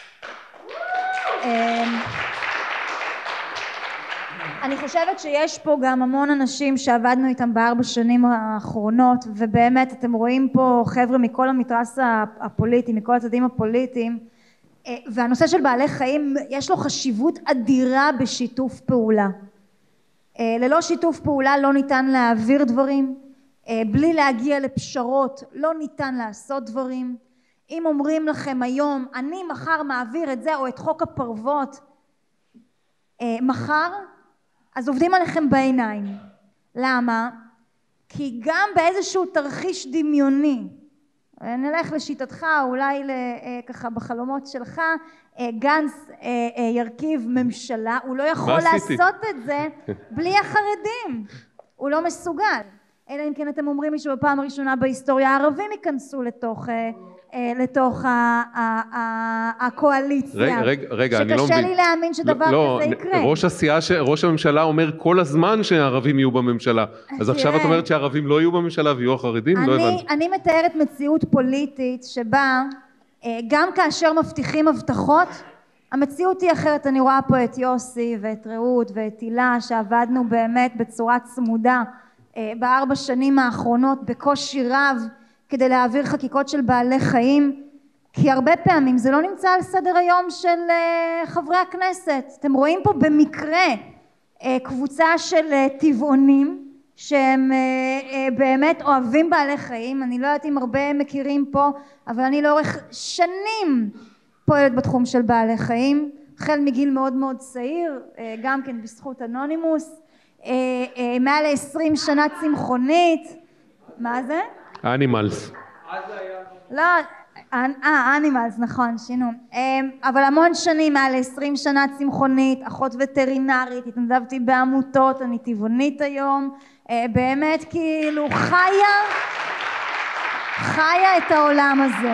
[SPEAKER 2] אני חושבת שיש פה גם המון אנשים שעבדנו איתם בארבע שנים האחרונות, ובאמת אתם רואים פה חבר'ה מכל המתרס הפוליטי, מכל הצדדים הפוליטיים, והנושא של בעלי חיים יש לו חשיבות אדירה בשיתוף פעולה. ללא שיתוף פעולה לא ניתן להעביר דברים, בלי להגיע לפשרות לא ניתן לעשות דברים. אם אומרים לכם היום אני מחר מעביר את זה או את חוק הפרוות מחר, אז עובדים עליכם בעיניים. למה? כי גם באיזשהו תרחיש דמיוני, נלך לשיטתך, אולי ככה בחלומות שלך, גנץ ירכיב ממשלה, הוא לא יכול לעשות את זה בלי החרדים, הוא לא מסוגל. אלא אם כן אתם אומרים לי שבפעם הראשונה בהיסטוריה הערבים ייכנסו לתוך לתוך הקואליציה.
[SPEAKER 1] רגע, רגע, אני לא מבין.
[SPEAKER 2] שקשה לי להאמין שדבר כזה יקרה.
[SPEAKER 1] ראש הסיעה, ראש הממשלה אומר כל הזמן שהערבים יהיו בממשלה. אז עכשיו את אומרת שהערבים לא יהיו בממשלה ויהיו החרדים? לא הבנתי.
[SPEAKER 2] אני מתארת מציאות פוליטית שבה גם כאשר מבטיחים הבטחות, המציאות היא אחרת. אני רואה פה את יוסי ואת רעות ואת הילה שעבדנו באמת בצורה צמודה בארבע שנים האחרונות בקושי רב כדי להעביר חקיקות של בעלי חיים, כי הרבה פעמים זה לא נמצא על סדר היום של חברי הכנסת. אתם רואים פה במקרה קבוצה של טבעונים שהם באמת אוהבים בעלי חיים. אני לא יודעת אם הרבה מכירים פה, אבל אני לאורך שנים פועלת בתחום של בעלי חיים, החל מגיל מאוד מאוד צעיר, גם כן בזכות אנונימוס, מעל עשרים שנה צמחונית. מה זה?
[SPEAKER 1] אנימלס.
[SPEAKER 2] לא, אה, אנימלס, נכון, שינו. אבל המון שנים, מעל עשרים שנה צמחונית, אחות וטרינרית, התנדבתי בעמותות, אני טבעונית היום, באמת כאילו חיה, חיה את העולם הזה.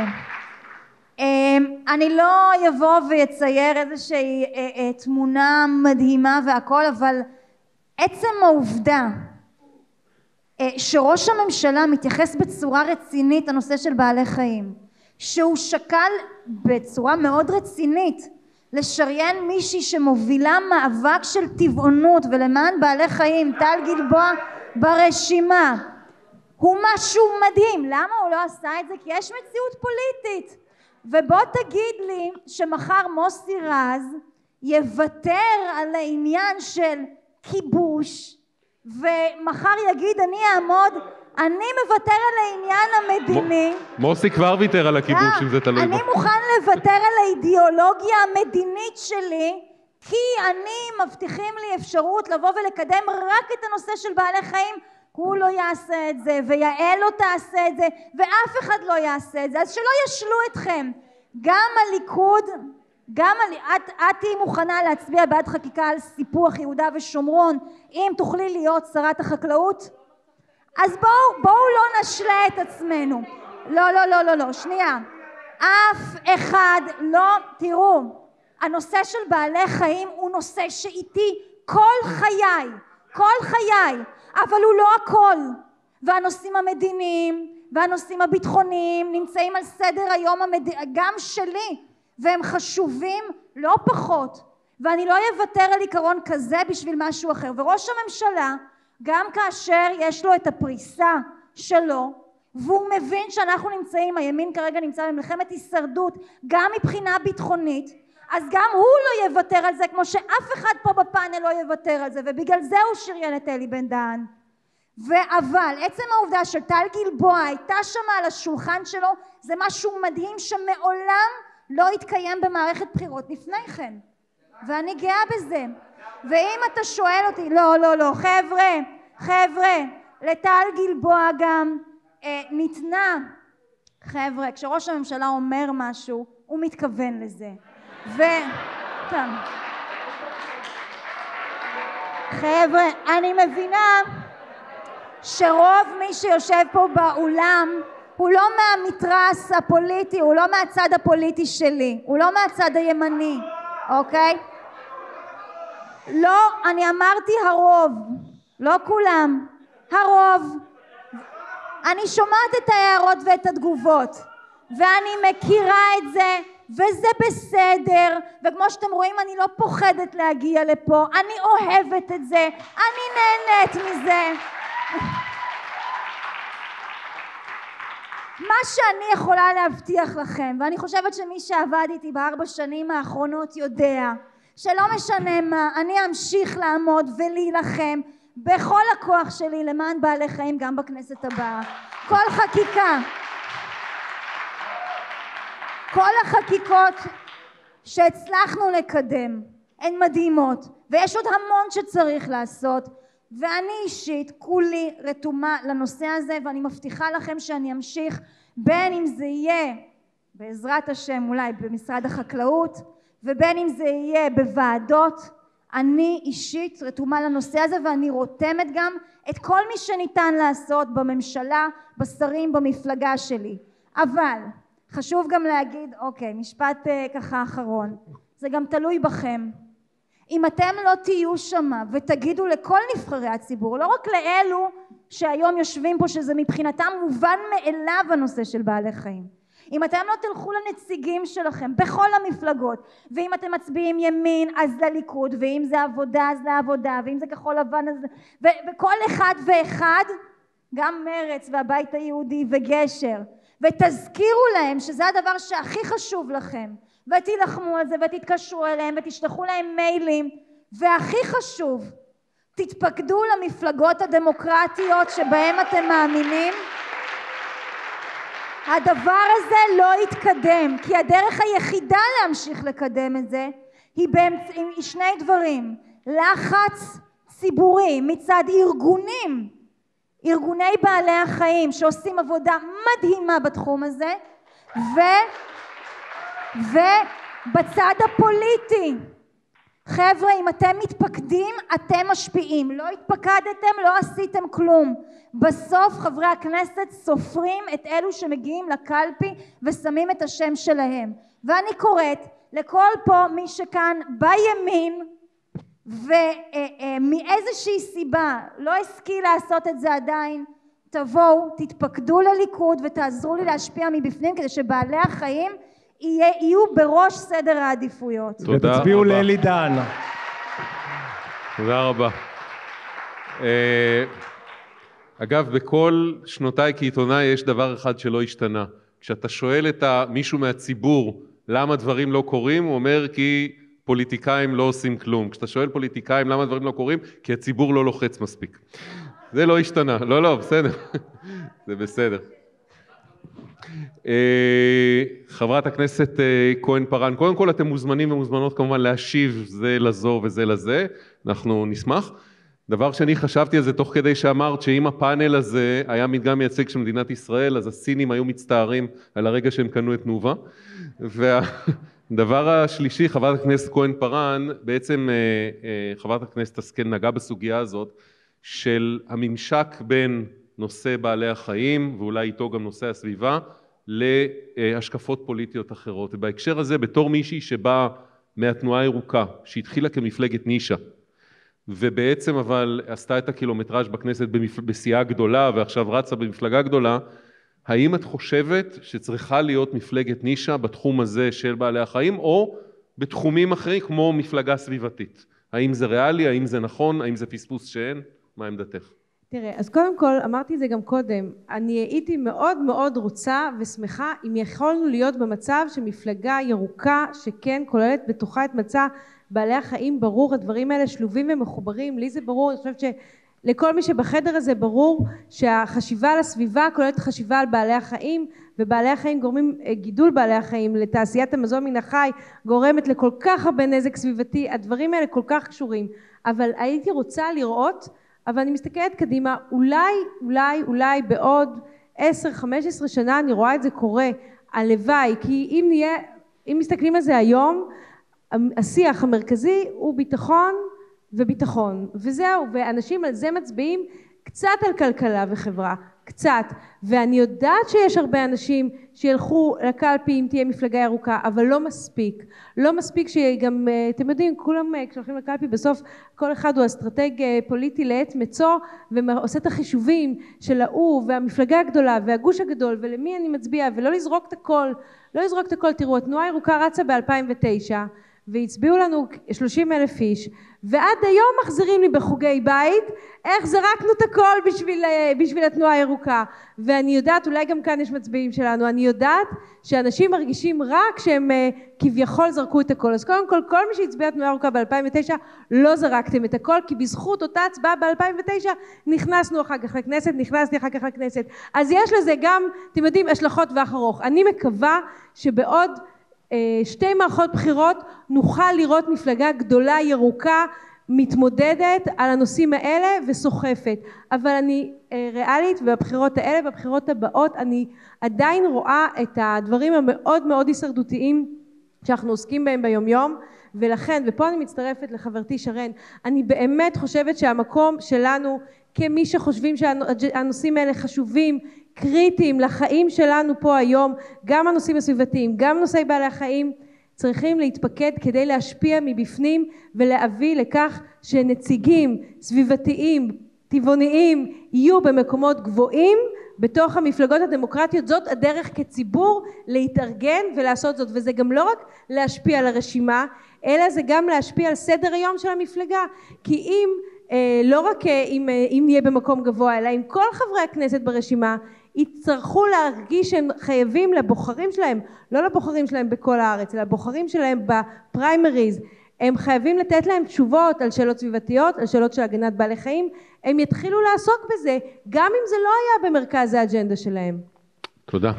[SPEAKER 2] אני לא יבוא ויצייר איזושהי תמונה מדהימה והכל, אבל עצם העובדה שראש הממשלה מתייחס בצורה רצינית לנושא של בעלי חיים, שהוא שקל בצורה מאוד רצינית לשריין מישהי שמובילה מאבק של טבעונות ולמען בעלי חיים, טל גלבוע ברשימה, הוא משהו מדהים. למה הוא לא עשה את זה? כי יש מציאות פוליטית. ובוא תגיד לי שמחר מוסי רז יוותר על העניין של כיבוש, ומחר יגיד אני אעמוד, אני מוותר על העניין המדיני.
[SPEAKER 1] מוסי כבר ויתר על הכיבוש אם זה תלוי בו.
[SPEAKER 2] אני מוכן לוותר על האידיאולוגיה המדינית שלי, כי אני מבטיחים לי אפשרות לבוא ולקדם רק את הנושא של בעלי חיים. הוא לא יעשה את זה, ויעל לא תעשה את זה, ואף אחד לא יעשה את זה, אז שלא ישלו אתכם. גם הליכוד, גם ה... את, את תהי מוכנה להצביע בעד חקיקה על סיפוח יהודה ושומרון, אם תוכלי להיות שרת החקלאות? אז בואו, בואו לא נשלה את עצמנו. לא, לא, לא, לא, לא, שנייה. אף אחד לא, תראו, הנושא של בעלי חיים הוא נושא שאיתי כל חיי, כל חיי, אבל הוא לא הכל. והנושאים המדיניים והנושאים הביטחוניים נמצאים על סדר היום המד... גם שלי, והם חשובים לא פחות. ואני לא אוותר על עיקרון כזה בשביל משהו אחר. וראש הממשלה, גם כאשר יש לו את הפריסה שלו, והוא מבין שאנחנו נמצאים, הימין כרגע נמצא במלחמת הישרדות, גם מבחינה ביטחונית, אז גם הוא לא יוותר על זה, כמו שאף אחד פה בפאנל לא יוותר על זה, ובגלל זה הוא שריין את אלי בן דהן. אבל עצם העובדה שטל גלבוע הייתה שם על השולחן שלו, זה משהו מדהים שמעולם לא התקיים במערכת בחירות לפני כן. ואני גאה בזה. ואם אתה שואל אותי, לא, לא, לא, חבר'ה, חבר'ה, לטל גלבוע גם אה, ניתנה, חבר'ה, כשראש הממשלה אומר משהו, הוא מתכוון לזה. ו... טוב. חבר'ה, אני מבינה שרוב מי שיושב פה באולם הוא לא מהמתרס הפוליטי, הוא לא מהצד הפוליטי שלי, הוא לא מהצד הימני, אוקיי? לא, אני אמרתי הרוב, לא כולם, הרוב. אני שומעת את ההערות ואת התגובות, ואני מכירה את זה, וזה בסדר, וכמו שאתם רואים אני לא פוחדת להגיע לפה, אני אוהבת את זה, אני נהנית מזה. מה שאני יכולה להבטיח לכם, ואני חושבת שמי שעבד איתי בארבע שנים האחרונות יודע, שלא משנה מה, אני אמשיך לעמוד ולהילחם בכל הכוח שלי למען בעלי חיים גם בכנסת הבאה. כל חקיקה, כל החקיקות שהצלחנו לקדם הן מדהימות, ויש עוד המון שצריך לעשות, ואני אישית כולי רתומה לנושא הזה, ואני מבטיחה לכם שאני אמשיך, בין אם זה יהיה בעזרת השם אולי במשרד החקלאות, ובין אם זה יהיה בוועדות. אני אישית רתומה לנושא הזה, ואני רותמת גם את כל מי שניתן לעשות בממשלה, בשרים, במפלגה שלי. אבל חשוב גם להגיד, אוקיי, משפט uh, ככה אחרון, זה גם תלוי בכם. אם אתם לא תהיו שמה ותגידו לכל נבחרי הציבור, לא רק לאלו שהיום יושבים פה שזה מבחינתם מובן מאליו הנושא של בעלי חיים, אם אתם לא תלכו לנציגים שלכם בכל המפלגות, ואם אתם מצביעים ימין אז לליכוד, ואם זה עבודה אז לעבודה, ואם זה כחול לבן אז... ו- וכל אחד ואחד, גם מרץ והבית היהודי וגשר, ותזכירו להם שזה הדבר שהכי חשוב לכם, ותילחמו על זה ותתקשרו אליהם ותשלחו להם מיילים, והכי חשוב, תתפקדו למפלגות הדמוקרטיות שבהם אתם מאמינים. הדבר הזה לא יתקדם, כי הדרך היחידה להמשיך לקדם את זה היא באמצעים שני דברים: לחץ ציבורי מצד ארגונים, ארגוני בעלי החיים שעושים עבודה מדהימה בתחום הזה, ו ובצד הפוליטי. חבר'ה, אם אתם מתפקדים אתם משפיעים, לא התפקדתם לא עשיתם כלום. בסוף חברי הכנסת סופרים את אלו שמגיעים לקלפי ושמים את השם שלהם. ואני קוראת לכל פה מי שכאן בימין ומאיזושהי סיבה לא השכיל לעשות את זה עדיין, תבואו, תתפקדו לליכוד ותעזרו לי להשפיע מבפנים, כדי שבעלי החיים יהיו בראש סדר העדיפויות.
[SPEAKER 1] תודה רבה.
[SPEAKER 6] ותצביעו לאלי דהן.
[SPEAKER 1] תודה רבה. אגב, בכל שנותיי כעיתונאי יש דבר אחד שלא השתנה. כשאתה שואל את מישהו מהציבור למה דברים לא קורים, הוא אומר כי פוליטיקאים לא עושים כלום. כשאתה שואל פוליטיקאים למה דברים לא קורים, כי הציבור לא לוחץ מספיק. זה לא השתנה. לא, לא, בסדר. זה בסדר. חברת הכנסת כהן פרן, קודם כל אתם מוזמנים ומוזמנות כמובן להשיב זה לזו וזה לזה, אנחנו נשמח. דבר שני, חשבתי על זה תוך כדי שאמרת שאם הפאנל הזה היה מדגם מייצג של מדינת ישראל, אז הסינים היו מצטערים על הרגע שהם קנו את נובה. והדבר השלישי, חברת הכנסת כהן פרן, בעצם חברת הכנסת השכל נגעה בסוגיה הזאת של הממשק בין נושא בעלי החיים, ואולי איתו גם נושא הסביבה, להשקפות פוליטיות אחרות. ובהקשר הזה, בתור מישהי שבאה מהתנועה הירוקה, שהתחילה כמפלגת נישה, ובעצם אבל עשתה את הקילומטראז' בכנסת בסיעה גדולה, ועכשיו רצה במפלגה גדולה, האם את חושבת שצריכה להיות מפלגת נישה בתחום הזה של בעלי החיים, או בתחומים אחרים כמו מפלגה סביבתית? האם זה ריאלי, האם זה נכון, האם זה פספוס שאין? מה עמדתך?
[SPEAKER 3] תראה, אז קודם כל, אמרתי את זה גם קודם, אני הייתי מאוד מאוד רוצה ושמחה אם יכולנו להיות במצב שמפלגה ירוקה שכן כוללת בתוכה את מצע בעלי החיים, ברור, הדברים האלה שלובים ומחוברים, לי זה ברור, אני חושבת שלכל מי שבחדר הזה ברור שהחשיבה על הסביבה כוללת חשיבה על בעלי החיים, ובעלי החיים גורמים, גידול בעלי החיים לתעשיית המזון מן החי, גורמת לכל כך הרבה נזק סביבתי, הדברים האלה כל כך קשורים, אבל הייתי רוצה לראות, אבל אני מסתכלת קדימה, אולי, אולי, אולי בעוד עשר חמש עשרה שנה אני רואה את זה קורה, הלוואי, כי אם נהיה, אם מסתכלים על זה היום, השיח המרכזי הוא ביטחון וביטחון, וזהו, ואנשים על זה מצביעים קצת על כלכלה וחברה, קצת, ואני יודעת שיש הרבה אנשים שילכו לקלפי אם תהיה מפלגה ירוקה, אבל לא מספיק, לא מספיק שגם, אתם יודעים, כולם כשהולכים לקלפי בסוף כל אחד הוא אסטרטג פוליטי לעת מצוא, ועושה את החישובים של ההוא והמפלגה הגדולה והגוש הגדול ולמי אני מצביע, ולא לזרוק את הכל, לא לזרוק את הכל. תראו, התנועה הירוקה רצה ב-אלפיים ותשע והצביעו לנו שלושים אלף איש, ועד היום מחזירים לי בחוגי בית איך זרקנו את הכל בשביל, בשביל התנועה הירוקה, ואני יודעת, אולי גם כאן יש מצביעים שלנו, אני יודעת שאנשים מרגישים רק שהם כביכול זרקו את הכל. אז קודם כל, כל מי שהצביע תנועה ירוקה ב-אלפיים ותשע לא זרקתם את הכל, כי בזכות אותה הצבעה ב-אלפיים ותשע נכנסנו אחר כך לכנסת, נכנסתי אחר כך לכנסת, אז יש לזה גם, אתם יודעים, השלכות ואח ארוך. אני מקווה שבעוד שתי מערכות בחירות נוכל לראות מפלגה גדולה ירוקה מתמודדת על הנושאים האלה וסוחפת, אבל אני ריאלית, ובבחירות האלה ובבחירות הבאות אני עדיין רואה את הדברים המאוד מאוד הישרדותיים שאנחנו עוסקים בהם ביום יום, ולכן, ופה אני מצטרפת לחברתי שרן, אני באמת חושבת שהמקום שלנו כמי שחושבים שהנושאים האלה חשובים, קריטיים לחיים שלנו פה היום, גם הנושאים הסביבתיים, גם נושאי בעלי החיים, צריכים להתפקד כדי להשפיע מבפנים ולהביא לכך שנציגים סביבתיים, טבעוניים, יהיו במקומות גבוהים בתוך המפלגות הדמוקרטיות. זאת הדרך כציבור להתארגן ולעשות זאת, וזה גם לא רק להשפיע על הרשימה, אלא זה גם להשפיע על סדר היום של המפלגה, כי אם לא רק אם, אם נהיה במקום גבוה, אלא אם כל חברי הכנסת ברשימה יצטרכו להרגיש שהם חייבים לבוחרים שלהם, לא לבוחרים שלהם בכל הארץ, אלא לבוחרים שלהם בפריימריז, הם חייבים לתת להם תשובות על שאלות סביבתיות, על שאלות של הגנת בעלי חיים, הם יתחילו לעסוק בזה, גם אם זה לא היה במרכז האג'נדה שלהם.
[SPEAKER 1] תודה.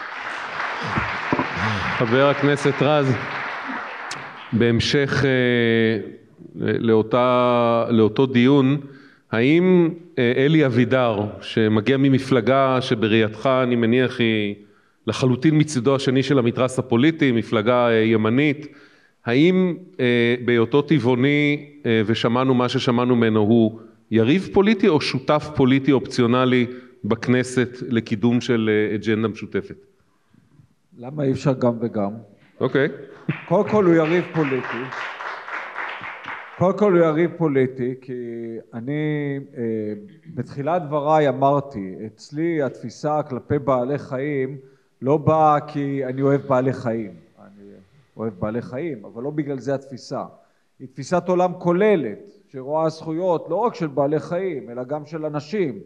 [SPEAKER 1] חבר הכנסת רז, בהמשך לאותה, לאותו דיון, האם אלי אבידר, שמגיע ממפלגה שבראייתך אני מניח היא לחלוטין מצדו השני של המתרס הפוליטי, מפלגה ימנית, האם בהיותו טבעוני ושמענו מה ששמענו ממנו, הוא יריב פוליטי או שותף פוליטי אופציונלי בכנסת לקידום של אג'נדה משותפת?
[SPEAKER 4] למה אי אפשר גם וגם?
[SPEAKER 1] אוקיי.
[SPEAKER 4] קודם כל הוא יריב פוליטי. קודם כל הוא יריב פוליטי, כי אני בתחילת דבריי אמרתי, אצלי התפיסה כלפי בעלי חיים לא באה כי אני אוהב בעלי חיים. אני אוהב בעלי חיים, אבל לא בגלל זה התפיסה. היא תפיסת עולם כוללת, שרואה זכויות לא רק של בעלי חיים, אלא גם של אנשים.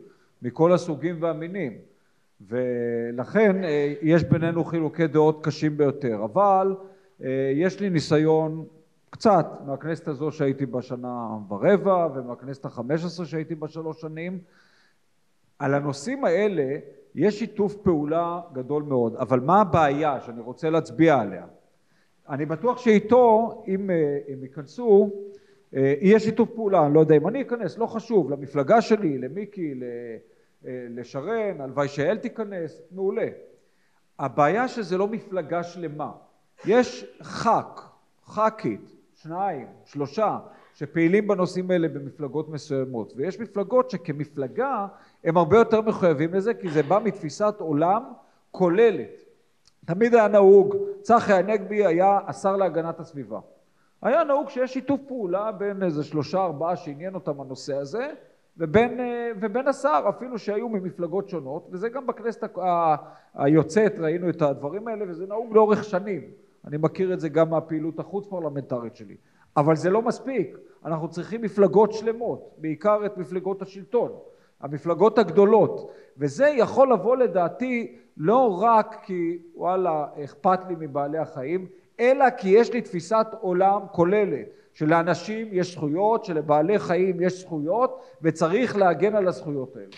[SPEAKER 4] מכל הסוגים והמינים, ולכן יש בינינו חילוקי דעות קשים ביותר, אבל יש לי ניסיון קצת מהכנסת הזו שהייתי בשנה ורבע ומהכנסת החמש עשרה שהייתי בשלוש שנים. על הנושאים האלה יש שיתוף פעולה גדול מאוד, אבל מה הבעיה שאני רוצה להצביע עליה? אני בטוח שאיתו, אם, אם ייכנסו, יהיה שיתוף פעולה, אני לא יודע אם אני אכנס, לא חשוב, למפלגה שלי, למיקי, לשרן, הלוואי שאל תיכנס, מעולה. הבעיה שזה לא מפלגה שלמה, יש ח"כ, ח"כית, שניים, שלושה, שפעילים בנושאים האלה במפלגות מסוימות, ויש מפלגות שכמפלגה הם הרבה יותר מחויבים לזה, כי זה בא מתפיסת עולם כוללת. תמיד היה נהוג, צחי הנגבי היה השר להגנת הסביבה. היה נהוג שיש שיתוף פעולה בין איזה שלושה ארבעה שעניין אותם הנושא הזה, ובין, ובין השר, אפילו שהיו ממפלגות שונות, וזה גם בכנסת היוצאת ראינו את הדברים האלה, וזה נהוג לאורך שנים. אני מכיר את זה גם מהפעילות החוץ פרלמנטרית שלי. אבל זה לא מספיק, אנחנו צריכים מפלגות שלמות, בעיקר את מפלגות השלטון, המפלגות הגדולות, וזה יכול לבוא לדעתי לא רק כי וואלה אכפת לי מבעלי החיים, אלא כי יש לי תפיסת עולם כוללת, שלאנשים יש זכויות, שלבעלי חיים יש זכויות, וצריך להגן על הזכויות האלה.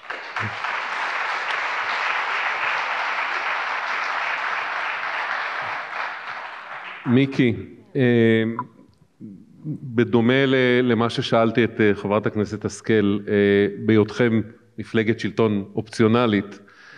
[SPEAKER 1] מיקי, בדומה למה ששאלתי את חברת הכנסת השכל, בהיותכם מפלגת שלטון אופציונלית,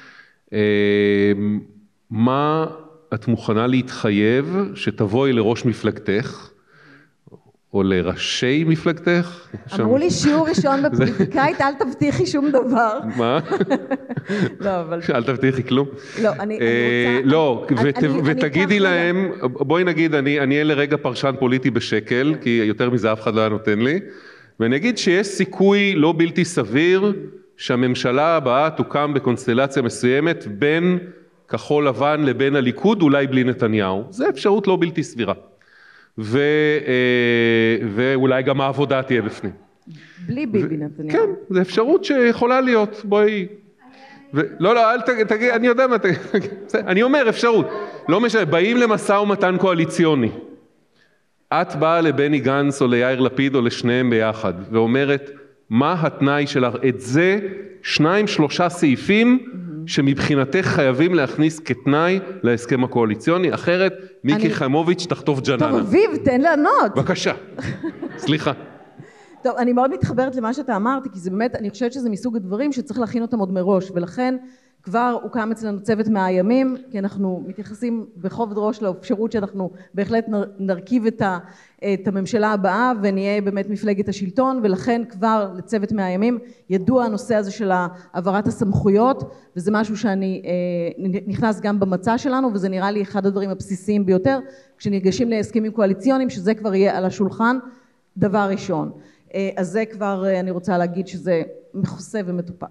[SPEAKER 1] מה את מוכנה להתחייב שתבואי לראש מפלגתך, או לראשי מפלגתך?
[SPEAKER 5] אמרו לי שיעור ראשון בפוליטיקאית, אל תבטיחי שום דבר.
[SPEAKER 1] מה?
[SPEAKER 5] לא, אבל...
[SPEAKER 1] אל תבטיחי כלום?
[SPEAKER 5] לא, אני רוצה...
[SPEAKER 1] לא, ותגידי להם, בואי נגיד, אני אהיה לרגע פרשן פוליטי בשקל, כי יותר מזה אף אחד לא היה נותן לי, ואני אגיד שיש סיכוי לא בלתי סביר, שהממשלה הבאה תוקם בקונסטלציה מסוימת, בין כחול לבן לבין הליכוד, אולי בלי נתניהו. זה אפשרות לא בלתי סבירה. ו, ואולי גם העבודה תהיה בפנים.
[SPEAKER 5] בלי ביבי נתניהו.
[SPEAKER 1] כן, זו אפשרות שיכולה להיות, בואי... ו... לא, לא, אל תגיד, אני יודע מה, אני אומר אפשרות. לא משנה, באים למשא ומתן קואליציוני. את באה לבני גנץ או ליאיר לפיד או לשניהם ביחד, ואומרת, מה התנאי שלך? את זה, שניים, שלושה סעיפים, שמבחינתך חייבים להכניס כתנאי להסכם הקואליציוני, אחרת מיקי חיימוביץ' תחטוף ג'ננה.
[SPEAKER 5] טוב, אביב, תן לענות.
[SPEAKER 1] בבקשה, סליחה.
[SPEAKER 5] טוב, אני מאוד מתחברת למה שאתה אמרת, כי זה באמת, אני חושבת שזה מסוג הדברים שצריך להכין אותם עוד מראש, ולכן כבר הוקם אצלנו צוות מהימים, כי אנחנו מתייחסים בכובד ראש לאפשרות שאנחנו בהחלט נרכיב את, ה, את הממשלה הבאה, ונהיה באמת מפלגת השלטון, ולכן כבר לצוות מהימים ידוע הנושא הזה של העברת הסמכויות, וזה משהו שאני נכנס גם במצע שלנו, וזה נראה לי אחד הדברים הבסיסיים ביותר, כשניגשים להסכמים קואליציוניים, שזה כבר יהיה על השולחן, דבר ראשון. אז זה כבר אני רוצה להגיד שזה מכוסה ומטופל.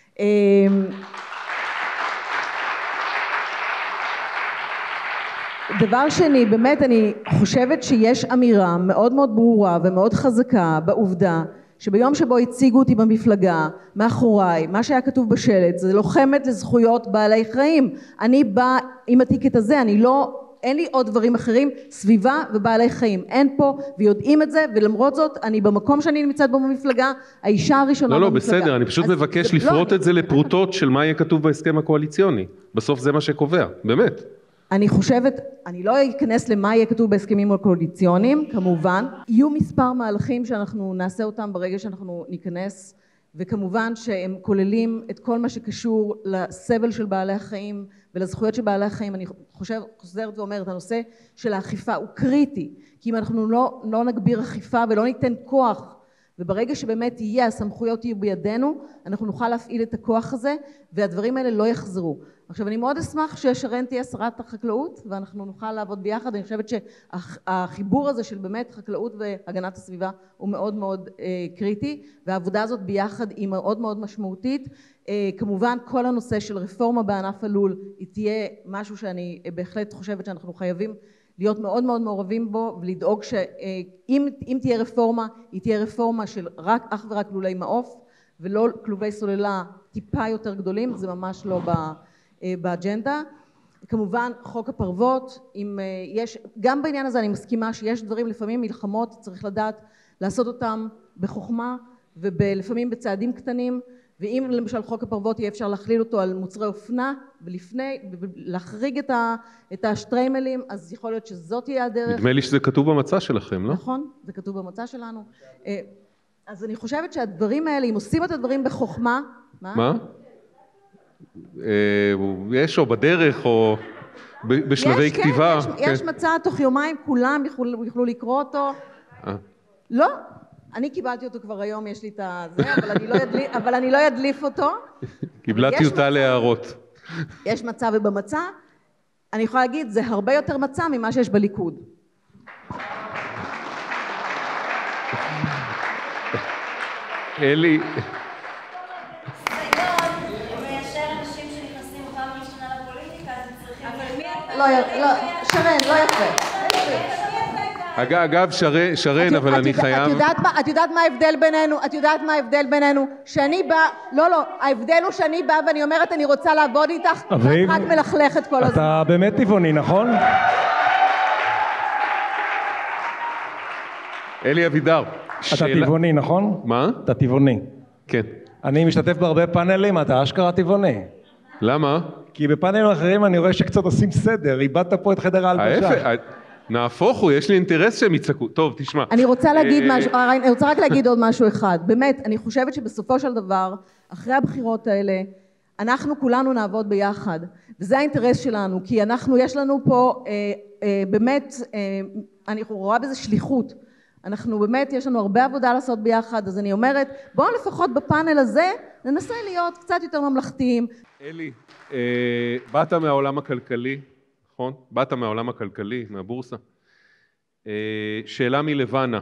[SPEAKER 5] דבר שני, באמת אני חושבת שיש אמירה מאוד מאוד ברורה ומאוד חזקה בעובדה שביום שבו הציגו אותי במפלגה, מאחוריי, מה שהיה כתוב בשלט, זה לוחמת לזכויות בעלי חיים. אני באה עם הטיקט הזה, אני לא, אין לי עוד דברים אחרים, סביבה ובעלי חיים. אין פה, ויודעים את זה, ולמרות זאת, אני במקום שאני נמצאת בו במפלגה, האישה הראשונה
[SPEAKER 1] במפלגה.
[SPEAKER 5] במפלגה.
[SPEAKER 1] לא, לא, בסדר, אני פשוט מבקש לפרוט את זה לפרוטות של מה יהיה כתוב בהסכם הקואליציוני. בסוף זה מה שקובע, באמת.
[SPEAKER 5] אני חושבת, אני לא אכנס למה יהיה כתוב בהסכמים הקואליציוניים, כמובן. יהיו מספר מהלכים שאנחנו נעשה אותם ברגע שאנחנו ניכנס, וכמובן שהם כוללים את כל מה שקשור לסבל של בעלי החיים ולזכויות של בעלי החיים. אני חושב, חוזרת ואומרת, הנושא של האכיפה הוא קריטי, כי אם אנחנו לא, לא נגביר אכיפה ולא ניתן כוח, וברגע שבאמת יהיה, הסמכויות יהיו בידינו, אנחנו נוכל להפעיל את הכוח הזה, והדברים האלה לא יחזרו. עכשיו, אני מאוד אשמח ששרן תהיה שרת החקלאות, ואנחנו נוכל לעבוד ביחד. אני חושבת שהחיבור הזה של באמת חקלאות והגנת הסביבה הוא מאוד מאוד אה, קריטי, והעבודה הזאת ביחד היא מאוד מאוד משמעותית. אה, כמובן, כל הנושא של רפורמה בענף הלול, היא תהיה משהו שאני בהחלט חושבת שאנחנו חייבים להיות מאוד מאוד מעורבים בו, ולדאוג שאם אם תהיה רפורמה, היא תהיה רפורמה של רק אך ורק לולי מעוף, ולא כלובי סוללה
[SPEAKER 8] טיפה יותר גדולים, זה ממש לא באג'נדה. כמובן חוק הפרוות, אם יש, גם בעניין הזה אני מסכימה שיש דברים, לפעמים מלחמות צריך לדעת לעשות אותם בחוכמה ולפעמים בצעדים קטנים, ואם למשל חוק הפרוות יהיה אפשר להכליל אותו על מוצרי אופנה ולפני, להחריג את, ה, את השטריימלים, אז יכול להיות שזאת תהיה הדרך.
[SPEAKER 1] נדמה לי שזה כתוב במצע שלכם, לא?
[SPEAKER 8] נכון, זה כתוב במצע שלנו. אז אני חושבת שהדברים האלה, אם עושים את הדברים בחוכמה, מה?
[SPEAKER 1] מה? יש או בדרך או בשלבי כתיבה.
[SPEAKER 8] יש מצע תוך יומיים, כולם יוכלו לקרוא אותו. לא, אני קיבלתי אותו כבר היום, יש לי את זה, אבל אני לא אדליף אותו.
[SPEAKER 1] קיבלה טיוטה להערות.
[SPEAKER 8] יש מצע ובמצע, אני יכולה להגיד, זה הרבה יותר מצע ממה שיש בליכוד.
[SPEAKER 1] אלי...
[SPEAKER 8] שרן, לא יפה.
[SPEAKER 1] אגב, שרן, אבל אני חייב...
[SPEAKER 8] את יודעת מה ההבדל בינינו? את יודעת מה ההבדל בינינו? שאני באה... לא, לא, ההבדל הוא שאני באה ואני אומרת, אני רוצה לעבוד איתך, ואת רק מלכלכת כל הזמן.
[SPEAKER 6] אתה באמת טבעוני, נכון?
[SPEAKER 1] אלי אבידר.
[SPEAKER 6] אתה טבעוני, נכון?
[SPEAKER 1] מה?
[SPEAKER 6] אתה טבעוני.
[SPEAKER 1] כן.
[SPEAKER 6] אני משתתף בהרבה פאנלים, אתה אשכרה טבעוני.
[SPEAKER 1] למה?
[SPEAKER 6] כי בפאנלים אחרים אני רואה שקצת עושים סדר, איבדת פה את חדר ההלבשה.
[SPEAKER 1] נהפוך הוא, יש לי אינטרס שהם יצעקו. טוב, תשמע.
[SPEAKER 8] אני רוצה להגיד משהו, אני רוצה רק להגיד עוד משהו אחד. באמת, אני חושבת שבסופו של דבר, אחרי הבחירות האלה, אנחנו כולנו נעבוד ביחד. וזה האינטרס שלנו, כי אנחנו, יש לנו פה, באמת, אני רואה בזה שליחות. אנחנו באמת, יש לנו הרבה עבודה לעשות ביחד, אז אני אומרת, בואו לפחות בפאנל הזה, ננסה להיות קצת יותר ממלכתיים.
[SPEAKER 1] אלי, אה, באת מהעולם הכלכלי, נכון? באת מהעולם הכלכלי, מהבורסה. אה, שאלה מלבנה,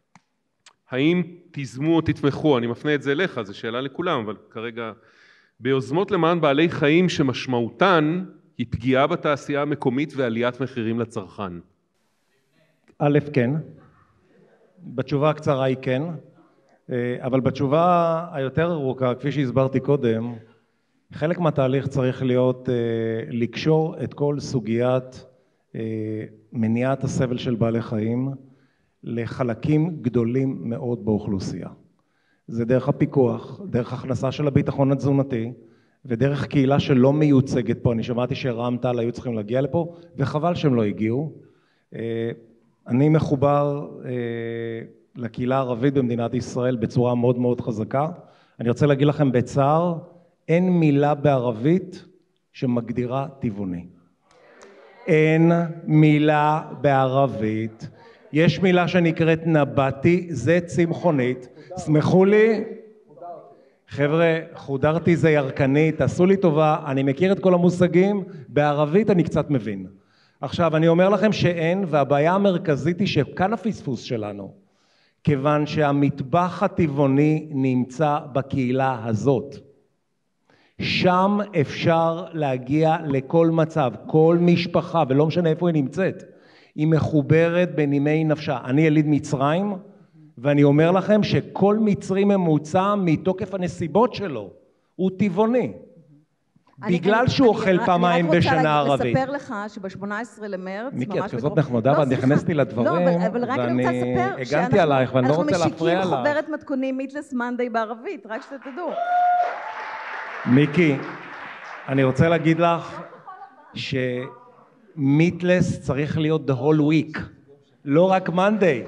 [SPEAKER 1] האם תיזמו או תתמכו, אני מפנה את זה אליך, זו שאלה לכולם, אבל כרגע, ביוזמות למען בעלי חיים שמשמעותן היא פגיעה בתעשייה המקומית ועליית מחירים לצרכן?
[SPEAKER 6] א', כן. בתשובה הקצרה היא כן, אבל בתשובה היותר ארוכה, כפי שהסברתי קודם, חלק מהתהליך צריך להיות לקשור את כל סוגיית מניעת הסבל של בעלי חיים לחלקים גדולים מאוד באוכלוסייה. זה דרך הפיקוח, דרך הכנסה של הביטחון התזונתי, ודרך קהילה שלא מיוצגת פה. אני שמעתי שרע"מ תע"ל היו צריכים להגיע לפה, וחבל שהם לא הגיעו. אני מחובר לקהילה הערבית במדינת ישראל בצורה מאוד מאוד חזקה. אני רוצה להגיד לכם בצער, אין מילה בערבית שמגדירה טבעוני. אין מילה בערבית. יש מילה שנקראת נבטי, זה צמחונית. סמכו לי, חבר'ה, חודרתי זה ירקנית, תעשו לי טובה, אני מכיר את כל המושגים, בערבית אני קצת מבין. עכשיו, אני אומר לכם שאין, והבעיה המרכזית היא שכאן הפספוס שלנו, כיוון שהמטבח הטבעוני נמצא בקהילה הזאת. שם אפשר להגיע לכל מצב, כל משפחה, ולא משנה איפה היא נמצאת, היא מחוברת בנימי נפשה. אני יליד מצרים, ואני אומר לכם שכל מצרי ממוצע מתוקף הנסיבות שלו, הוא טבעוני. בגלל שהוא אוכל פעמיים בשנה ערבית.
[SPEAKER 8] אני רק רוצה לספר לך שב-שמונה עשרה למרץ,
[SPEAKER 6] מיקי, את כזאת נחמדה, ואת נכנסתי לדברים, ואני הגנתי עלייך, ואני לא רוצה להפריע לך.
[SPEAKER 8] אנחנו משיקים חוברת מתכונים מיטלס מנדי בערבית, רק שתדעו.
[SPEAKER 6] מיקי, אני רוצה להגיד לך שמיטלס צריך להיות the whole week, לא רק מנדי.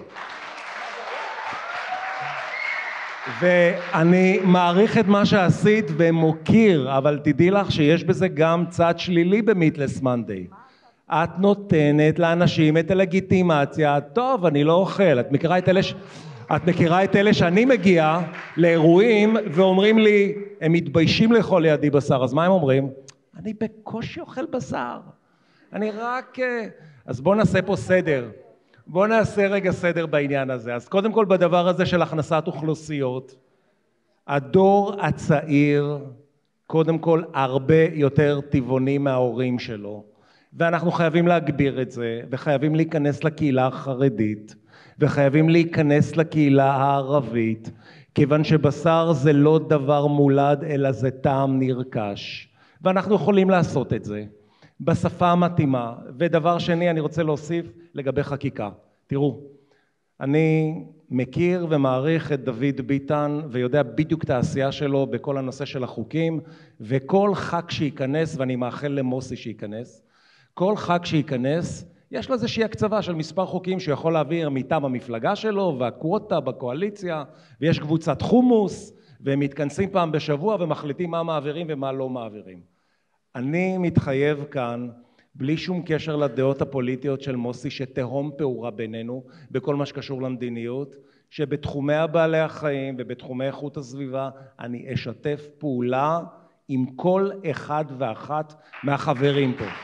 [SPEAKER 6] ואני מעריך את מה שעשית ומוקיר, אבל תדעי לך שיש בזה גם צד שלילי במיטלס מנדי. את נותנת לאנשים את הלגיטימציה, טוב, אני לא אוכל, את מכירה את אלה, ש... את מכירה את אלה שאני מגיע לאירועים ואומרים לי, הם מתביישים לאכול לידי בשר, אז מה הם אומרים? אני בקושי אוכל בשר, אני רק... אז בוא נעשה פה סדר. בואו נעשה רגע סדר בעניין הזה. אז קודם כל בדבר הזה של הכנסת אוכלוסיות, הדור הצעיר קודם כל הרבה יותר טבעוני מההורים שלו, ואנחנו חייבים להגביר את זה, וחייבים להיכנס לקהילה החרדית, וחייבים להיכנס לקהילה הערבית, כיוון שבשר זה לא דבר מולד אלא זה טעם נרכש, ואנחנו יכולים לעשות את זה בשפה המתאימה. ודבר שני אני רוצה להוסיף לגבי חקיקה. תראו, אני מכיר ומעריך את דוד ביטן ויודע בדיוק את העשייה שלו בכל הנושא של החוקים, וכל ח"כ שייכנס, ואני מאחל למוסי שייכנס, כל ח"כ שייכנס יש לו איזושהי הקצבה של מספר חוקים שיכול להעביר מטעם המפלגה שלו, והקווטה בקואליציה, ויש קבוצת חומוס, והם מתכנסים פעם בשבוע ומחליטים מה מעבירים ומה לא מעבירים. אני מתחייב כאן, בלי שום קשר לדעות הפוליטיות של מוסי, שתהום פעורה בינינו בכל מה שקשור למדיניות, שבתחומי הבעלי החיים ובתחומי איכות הסביבה אני אשתף פעולה עם כל אחד ואחת מהחברים פה.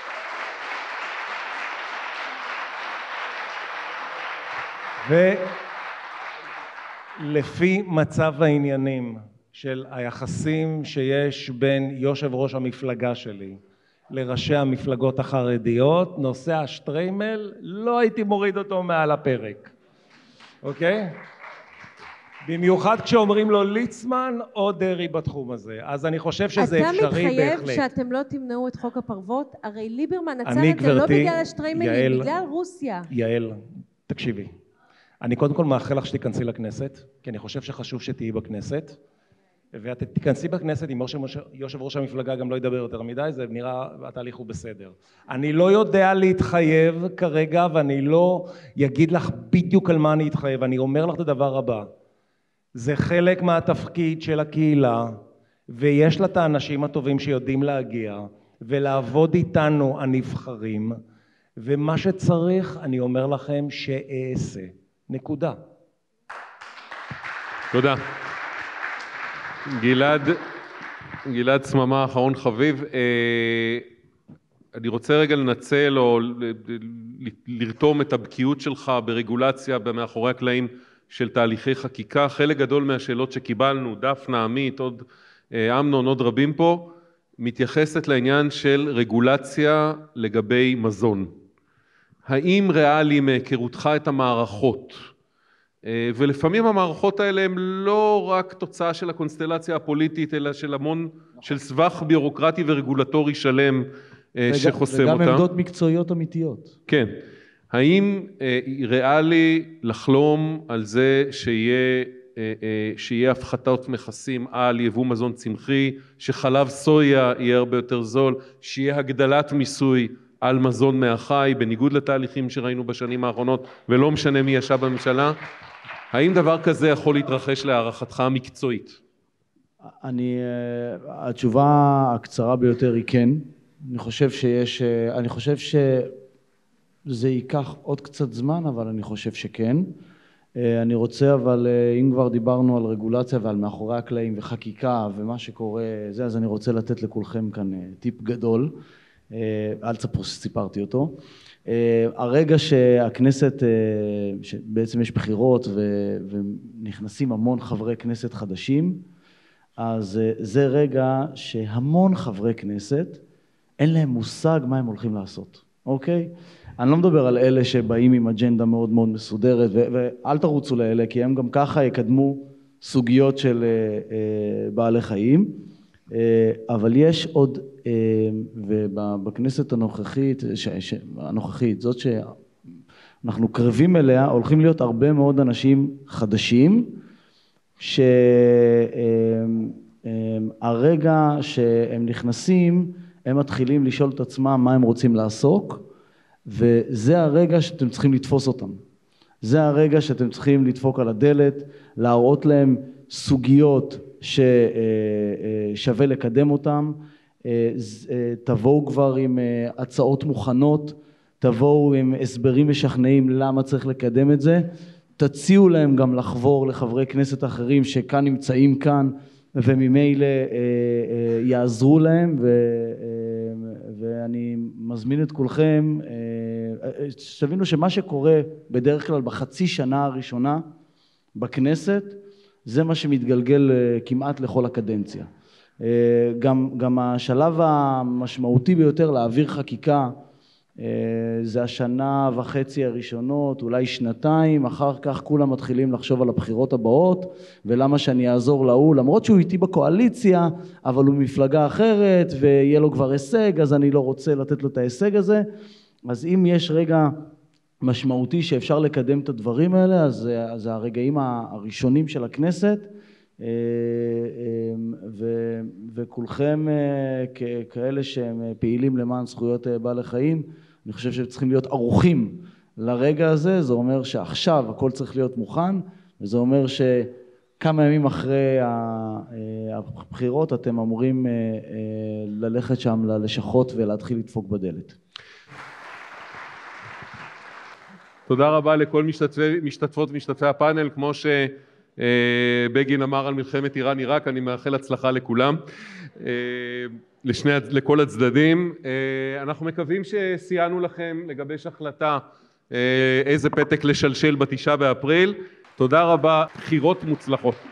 [SPEAKER 6] ולפי מצב העניינים של היחסים שיש בין יושב ראש המפלגה שלי לראשי המפלגות החרדיות, נושא השטריימל לא הייתי מוריד אותו מעל הפרק, אוקיי? במיוחד כשאומרים לו ליצמן או דרי בתחום הזה, אז אני חושב שזה אפשרי בהחלט.
[SPEAKER 3] אתה מתחייב שאתם לא תמנעו את חוק הפרוות? הרי ליברמן עצר את זה לא בגלל השטריימלים, בגלל רוסיה.
[SPEAKER 6] יעל, תקשיבי, אני קודם כל מאחל לך שתיכנסי לכנסת, כי אני חושב שחשוב שתהיי בכנסת, ואת תיכנסי בכנסת אם יושב ראש המפלגה גם לא ידבר יותר מדי, זה נראה, התהליך הוא בסדר. אני לא יודע להתחייב כרגע, ואני לא אגיד לך בדיוק על מה אני אתחייב, אני אומר לך את הדבר הבא, זה חלק מהתפקיד של הקהילה, ויש לה את האנשים הטובים שיודעים להגיע, ולעבוד איתנו הנבחרים, ומה שצריך, אני אומר לכם שאעשה. נקודה.
[SPEAKER 1] תודה. גלעד, גלעד סממה, אחרון חביב. אני רוצה רגע לנצל או לרתום את הבקיאות שלך ברגולציה במאחורי הקלעים של תהליכי חקיקה. חלק גדול מהשאלות שקיבלנו, דפנה, עמית, עוד אמנון, עוד רבים פה, מתייחסת לעניין של רגולציה לגבי מזון. האם ריאלי מהיכרותך את המערכות, ולפעמים המערכות האלה הן לא רק תוצאה של הקונסטלציה הפוליטית, אלא של המון, של סבך ביורוקרטי ורגולטורי שלם שחוסם אותה.
[SPEAKER 7] וגם עמדות מקצועיות אמיתיות.
[SPEAKER 1] כן. האם ריאלי לחלום על זה שיהיה, שיהיה הפחתות מכסים על יבוא מזון צמחי, שחלב סויה יהיה הרבה יותר זול, שיהיה הגדלת מיסוי על מזון מהחי, בניגוד לתהליכים שראינו בשנים האחרונות, ולא משנה מי ישב בממשלה? האם דבר כזה יכול להתרחש להערכתך המקצועית?
[SPEAKER 7] אני, התשובה הקצרה ביותר היא כן. אני חושב שיש, אני חושב שזה ייקח עוד קצת זמן, אבל אני חושב שכן. אני רוצה, אבל אם כבר דיברנו על רגולציה ועל מאחורי הקלעים וחקיקה ומה שקורה זה, אז אני רוצה לתת לכולכם כאן טיפ גדול. אל תספרו שסיפרתי אותו. הרגע שהכנסת, שבעצם יש בחירות ונכנסים המון חברי כנסת חדשים, אז זה רגע שהמון חברי כנסת אין להם מושג מה הם הולכים לעשות, אוקיי? אני לא מדבר על אלה שבאים עם אג'נדה מאוד מאוד מסודרת, ואל תרוצו לאלה, כי הם גם ככה יקדמו סוגיות של בעלי חיים, אבל יש עוד, ובכנסת הנוכחית, הנוכחית, זאת שאנחנו קרבים אליה, הולכים להיות הרבה מאוד אנשים חדשים, שהרגע שהם נכנסים, הם מתחילים לשאול את עצמם מה הם רוצים לעסוק, וזה הרגע שאתם צריכים לתפוס אותם. זה הרגע שאתם צריכים לדפוק על הדלת, להראות להם סוגיות ששווה לקדם אותם, תבואו כבר עם הצעות מוכנות, תבואו עם הסברים משכנעים למה צריך לקדם את זה, תציעו להם גם לחבור לחברי כנסת אחרים שכאן נמצאים כאן, וממילא יעזרו להם, ואני מזמין את כולכם, שתבינו שמה שקורה בדרך כלל בחצי שנה הראשונה בכנסת, זה מה שמתגלגל כמעט לכל הקדנציה. גם, גם השלב המשמעותי ביותר להעביר חקיקה זה השנה וחצי הראשונות, אולי שנתיים, אחר כך כולם מתחילים לחשוב על הבחירות הבאות, ולמה שאני אעזור להוא, למרות שהוא איתי בקואליציה, אבל הוא מפלגה אחרת, ויהיה לו כבר הישג, אז אני לא רוצה לתת לו את ההישג הזה. אז אם יש רגע משמעותי שאפשר לקדם את הדברים האלה, אז זה הרגעים הראשונים של הכנסת, ו, וכולכם כאלה שהם פעילים למען זכויות בעלי חיים, אני חושב שצריכים להיות ערוכים לרגע הזה. זה אומר שעכשיו הכל צריך להיות מוכן, וזה אומר שכמה ימים אחרי הבחירות אתם אמורים ללכת שם ללשכות ולהתחיל לדפוק בדלת.
[SPEAKER 1] תודה רבה לכל משתתפי, משתתפות ומשתתפי הפאנל. כמו שבגין אמר על מלחמת איראן עיראק, אני מאחל הצלחה לכולם, לשני, לכל הצדדים. אנחנו מקווים שסייענו לכם לגבש החלטה איזה פתק לשלשל בתשעה באפריל. תודה רבה, בחירות מוצלחות.